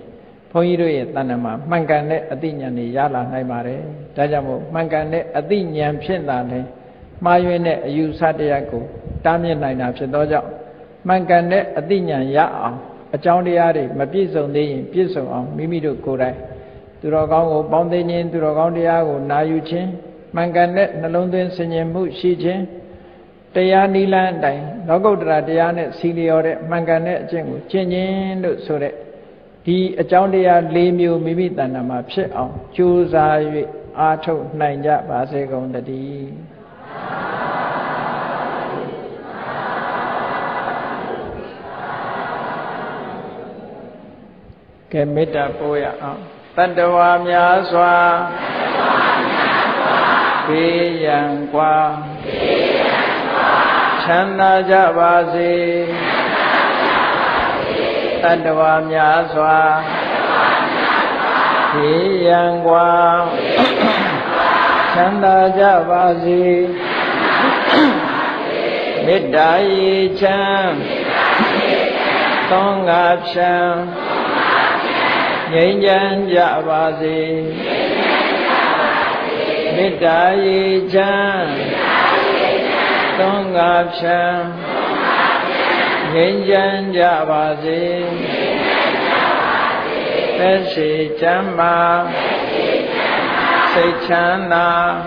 ဘုန်းကြီးတို့ရဲ့တဏ္ဍာမှာမှန်ကန်တဲ့အသိဉာဏ်တွေရလာနိုင်ပါတယ်ဒါကြောင့်မို့မှန်ကန်တဲ့အသိဉာဏ်ဖြစ်တာလေမှားယွင်းတဲ့အယူဆတရားကိုတားမြစ်နိုင်တာဖြစ်သောကြောင့်မှန်ကန်တဲ့အသိဉာဏ်ရအောင်အကြောင်းတရားတွေမပြည့်စုံသေးရင်ပြည့်စုံအောင်မိမိတို့ကိုယ်တိုင်သူတော်ကောင်းကိုပေါင်းသိခြင်းသူတော်ကောင်းတရားကိုနာယူခြင်းမှန်ကန်တဲ့နှလုံးသွင်းဆင်ခြင်မှုရှိခြင်းတရားနိလန်းအတိုင်းလောကုတ္တရာတရားနဲ့စီလျော်တဲ့မှန်ကန်တဲ့အကျင့်ကိုကျင့်ခြင်းလို့ဆိုတဲ့ဒီအကြောင်းတရား၄မျိုးမိမိတဏ္ဍာမှာဖြစ်အောင်ကြိုးစား၍အားထုတ်နိုင်ကြပါစေကုန်သတည်းကဲမေတ္တာပို့ရအောင်တတ္တဝါများစွာဘေးရန်กว่าချမ်းသာကြပါစေတတ္တဝါများစွာဘေးရန်กว่าချမ်းသာကြပါစေမေတ္တာရေချမ်းသောငါဖြံငြိမ်းချမ်းကြပါစေမေတ္တာရေချမ်းသောငါဖြံငြိမ်းချမ်းကြပါစေသက်ရှိချမ်းသာစိတ်ချမ်းသာ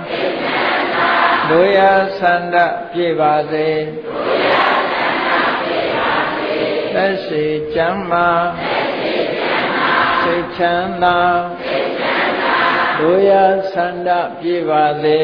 တို့ရဆန္ဒပြည့်ပါစေသက်ရှိချမ်းသာစိတ်ချမ်းသာတို့ရဆန္ဒပြည့်ပါစေ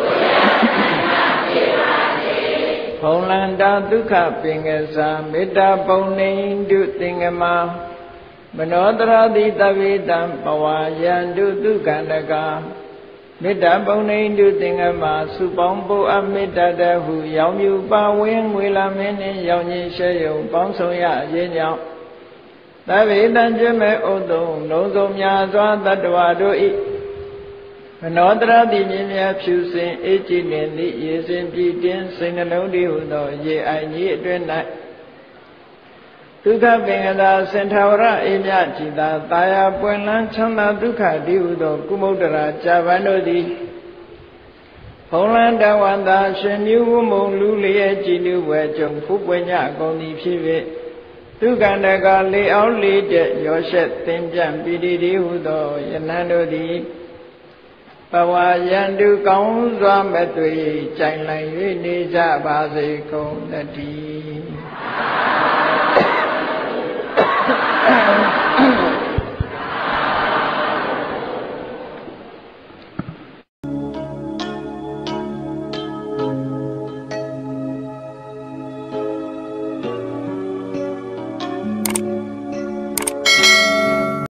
ဘုံလန္တာဒုက္ခပင်ကစားမေတ္တာပုံနေတုသင်္ကမမနောတရတိတဝိတံဘဝယံတုဒုက္ခန္တကမေတ္တာပုံနေတုသင်္ကမစုပေါင်းပုအမေတ္တာတဟုရောင်မြူပါဝင်းငွေလာမင်းနှင့်ရောင်ကြီးရှဲယုံပေါင်းဆောင်ရခြင်းကြောင့်သဗ္ဗေတံကျွမဲ့ဥဒ္ဒုံလုံးစုံများစွာတတ္တဝါတို့၏မနောတရတိမြင်မြဖြူစင်အေးကြည်နေသည့်ရေစင်ပြည်တင်းစိတ်နှလုံးတည်းဟုသောရေအိုင်ကြီးအတွင်း၌ဒုက္ခပင်ကသာစင်ထာဝရအေးမြကြည်သာတာယာပွင့်လန်းချမ်းသာဒုက္ခတည်းဟုသောကုမုဒ္ဒရာဇာဗန်တို့သည်ဘုံလန်းတဝန္တာရှင်မြူဝမုံလူလျက်ကြည်နူဝဲကြုံဖူးပွင့်ညအကုန်သည်ဖြစ်၍ဒုက္ခန္တကလေအောင်လေးတဲ့ရောရှက်သင်ပြန့်ပိတိတည်းဟုသောယနံတို့သည်ဘဝယံတုကောင်းစွာမတွေ့ကြိုင်လိုက်၍နေကြပါစေကုန်သတည်း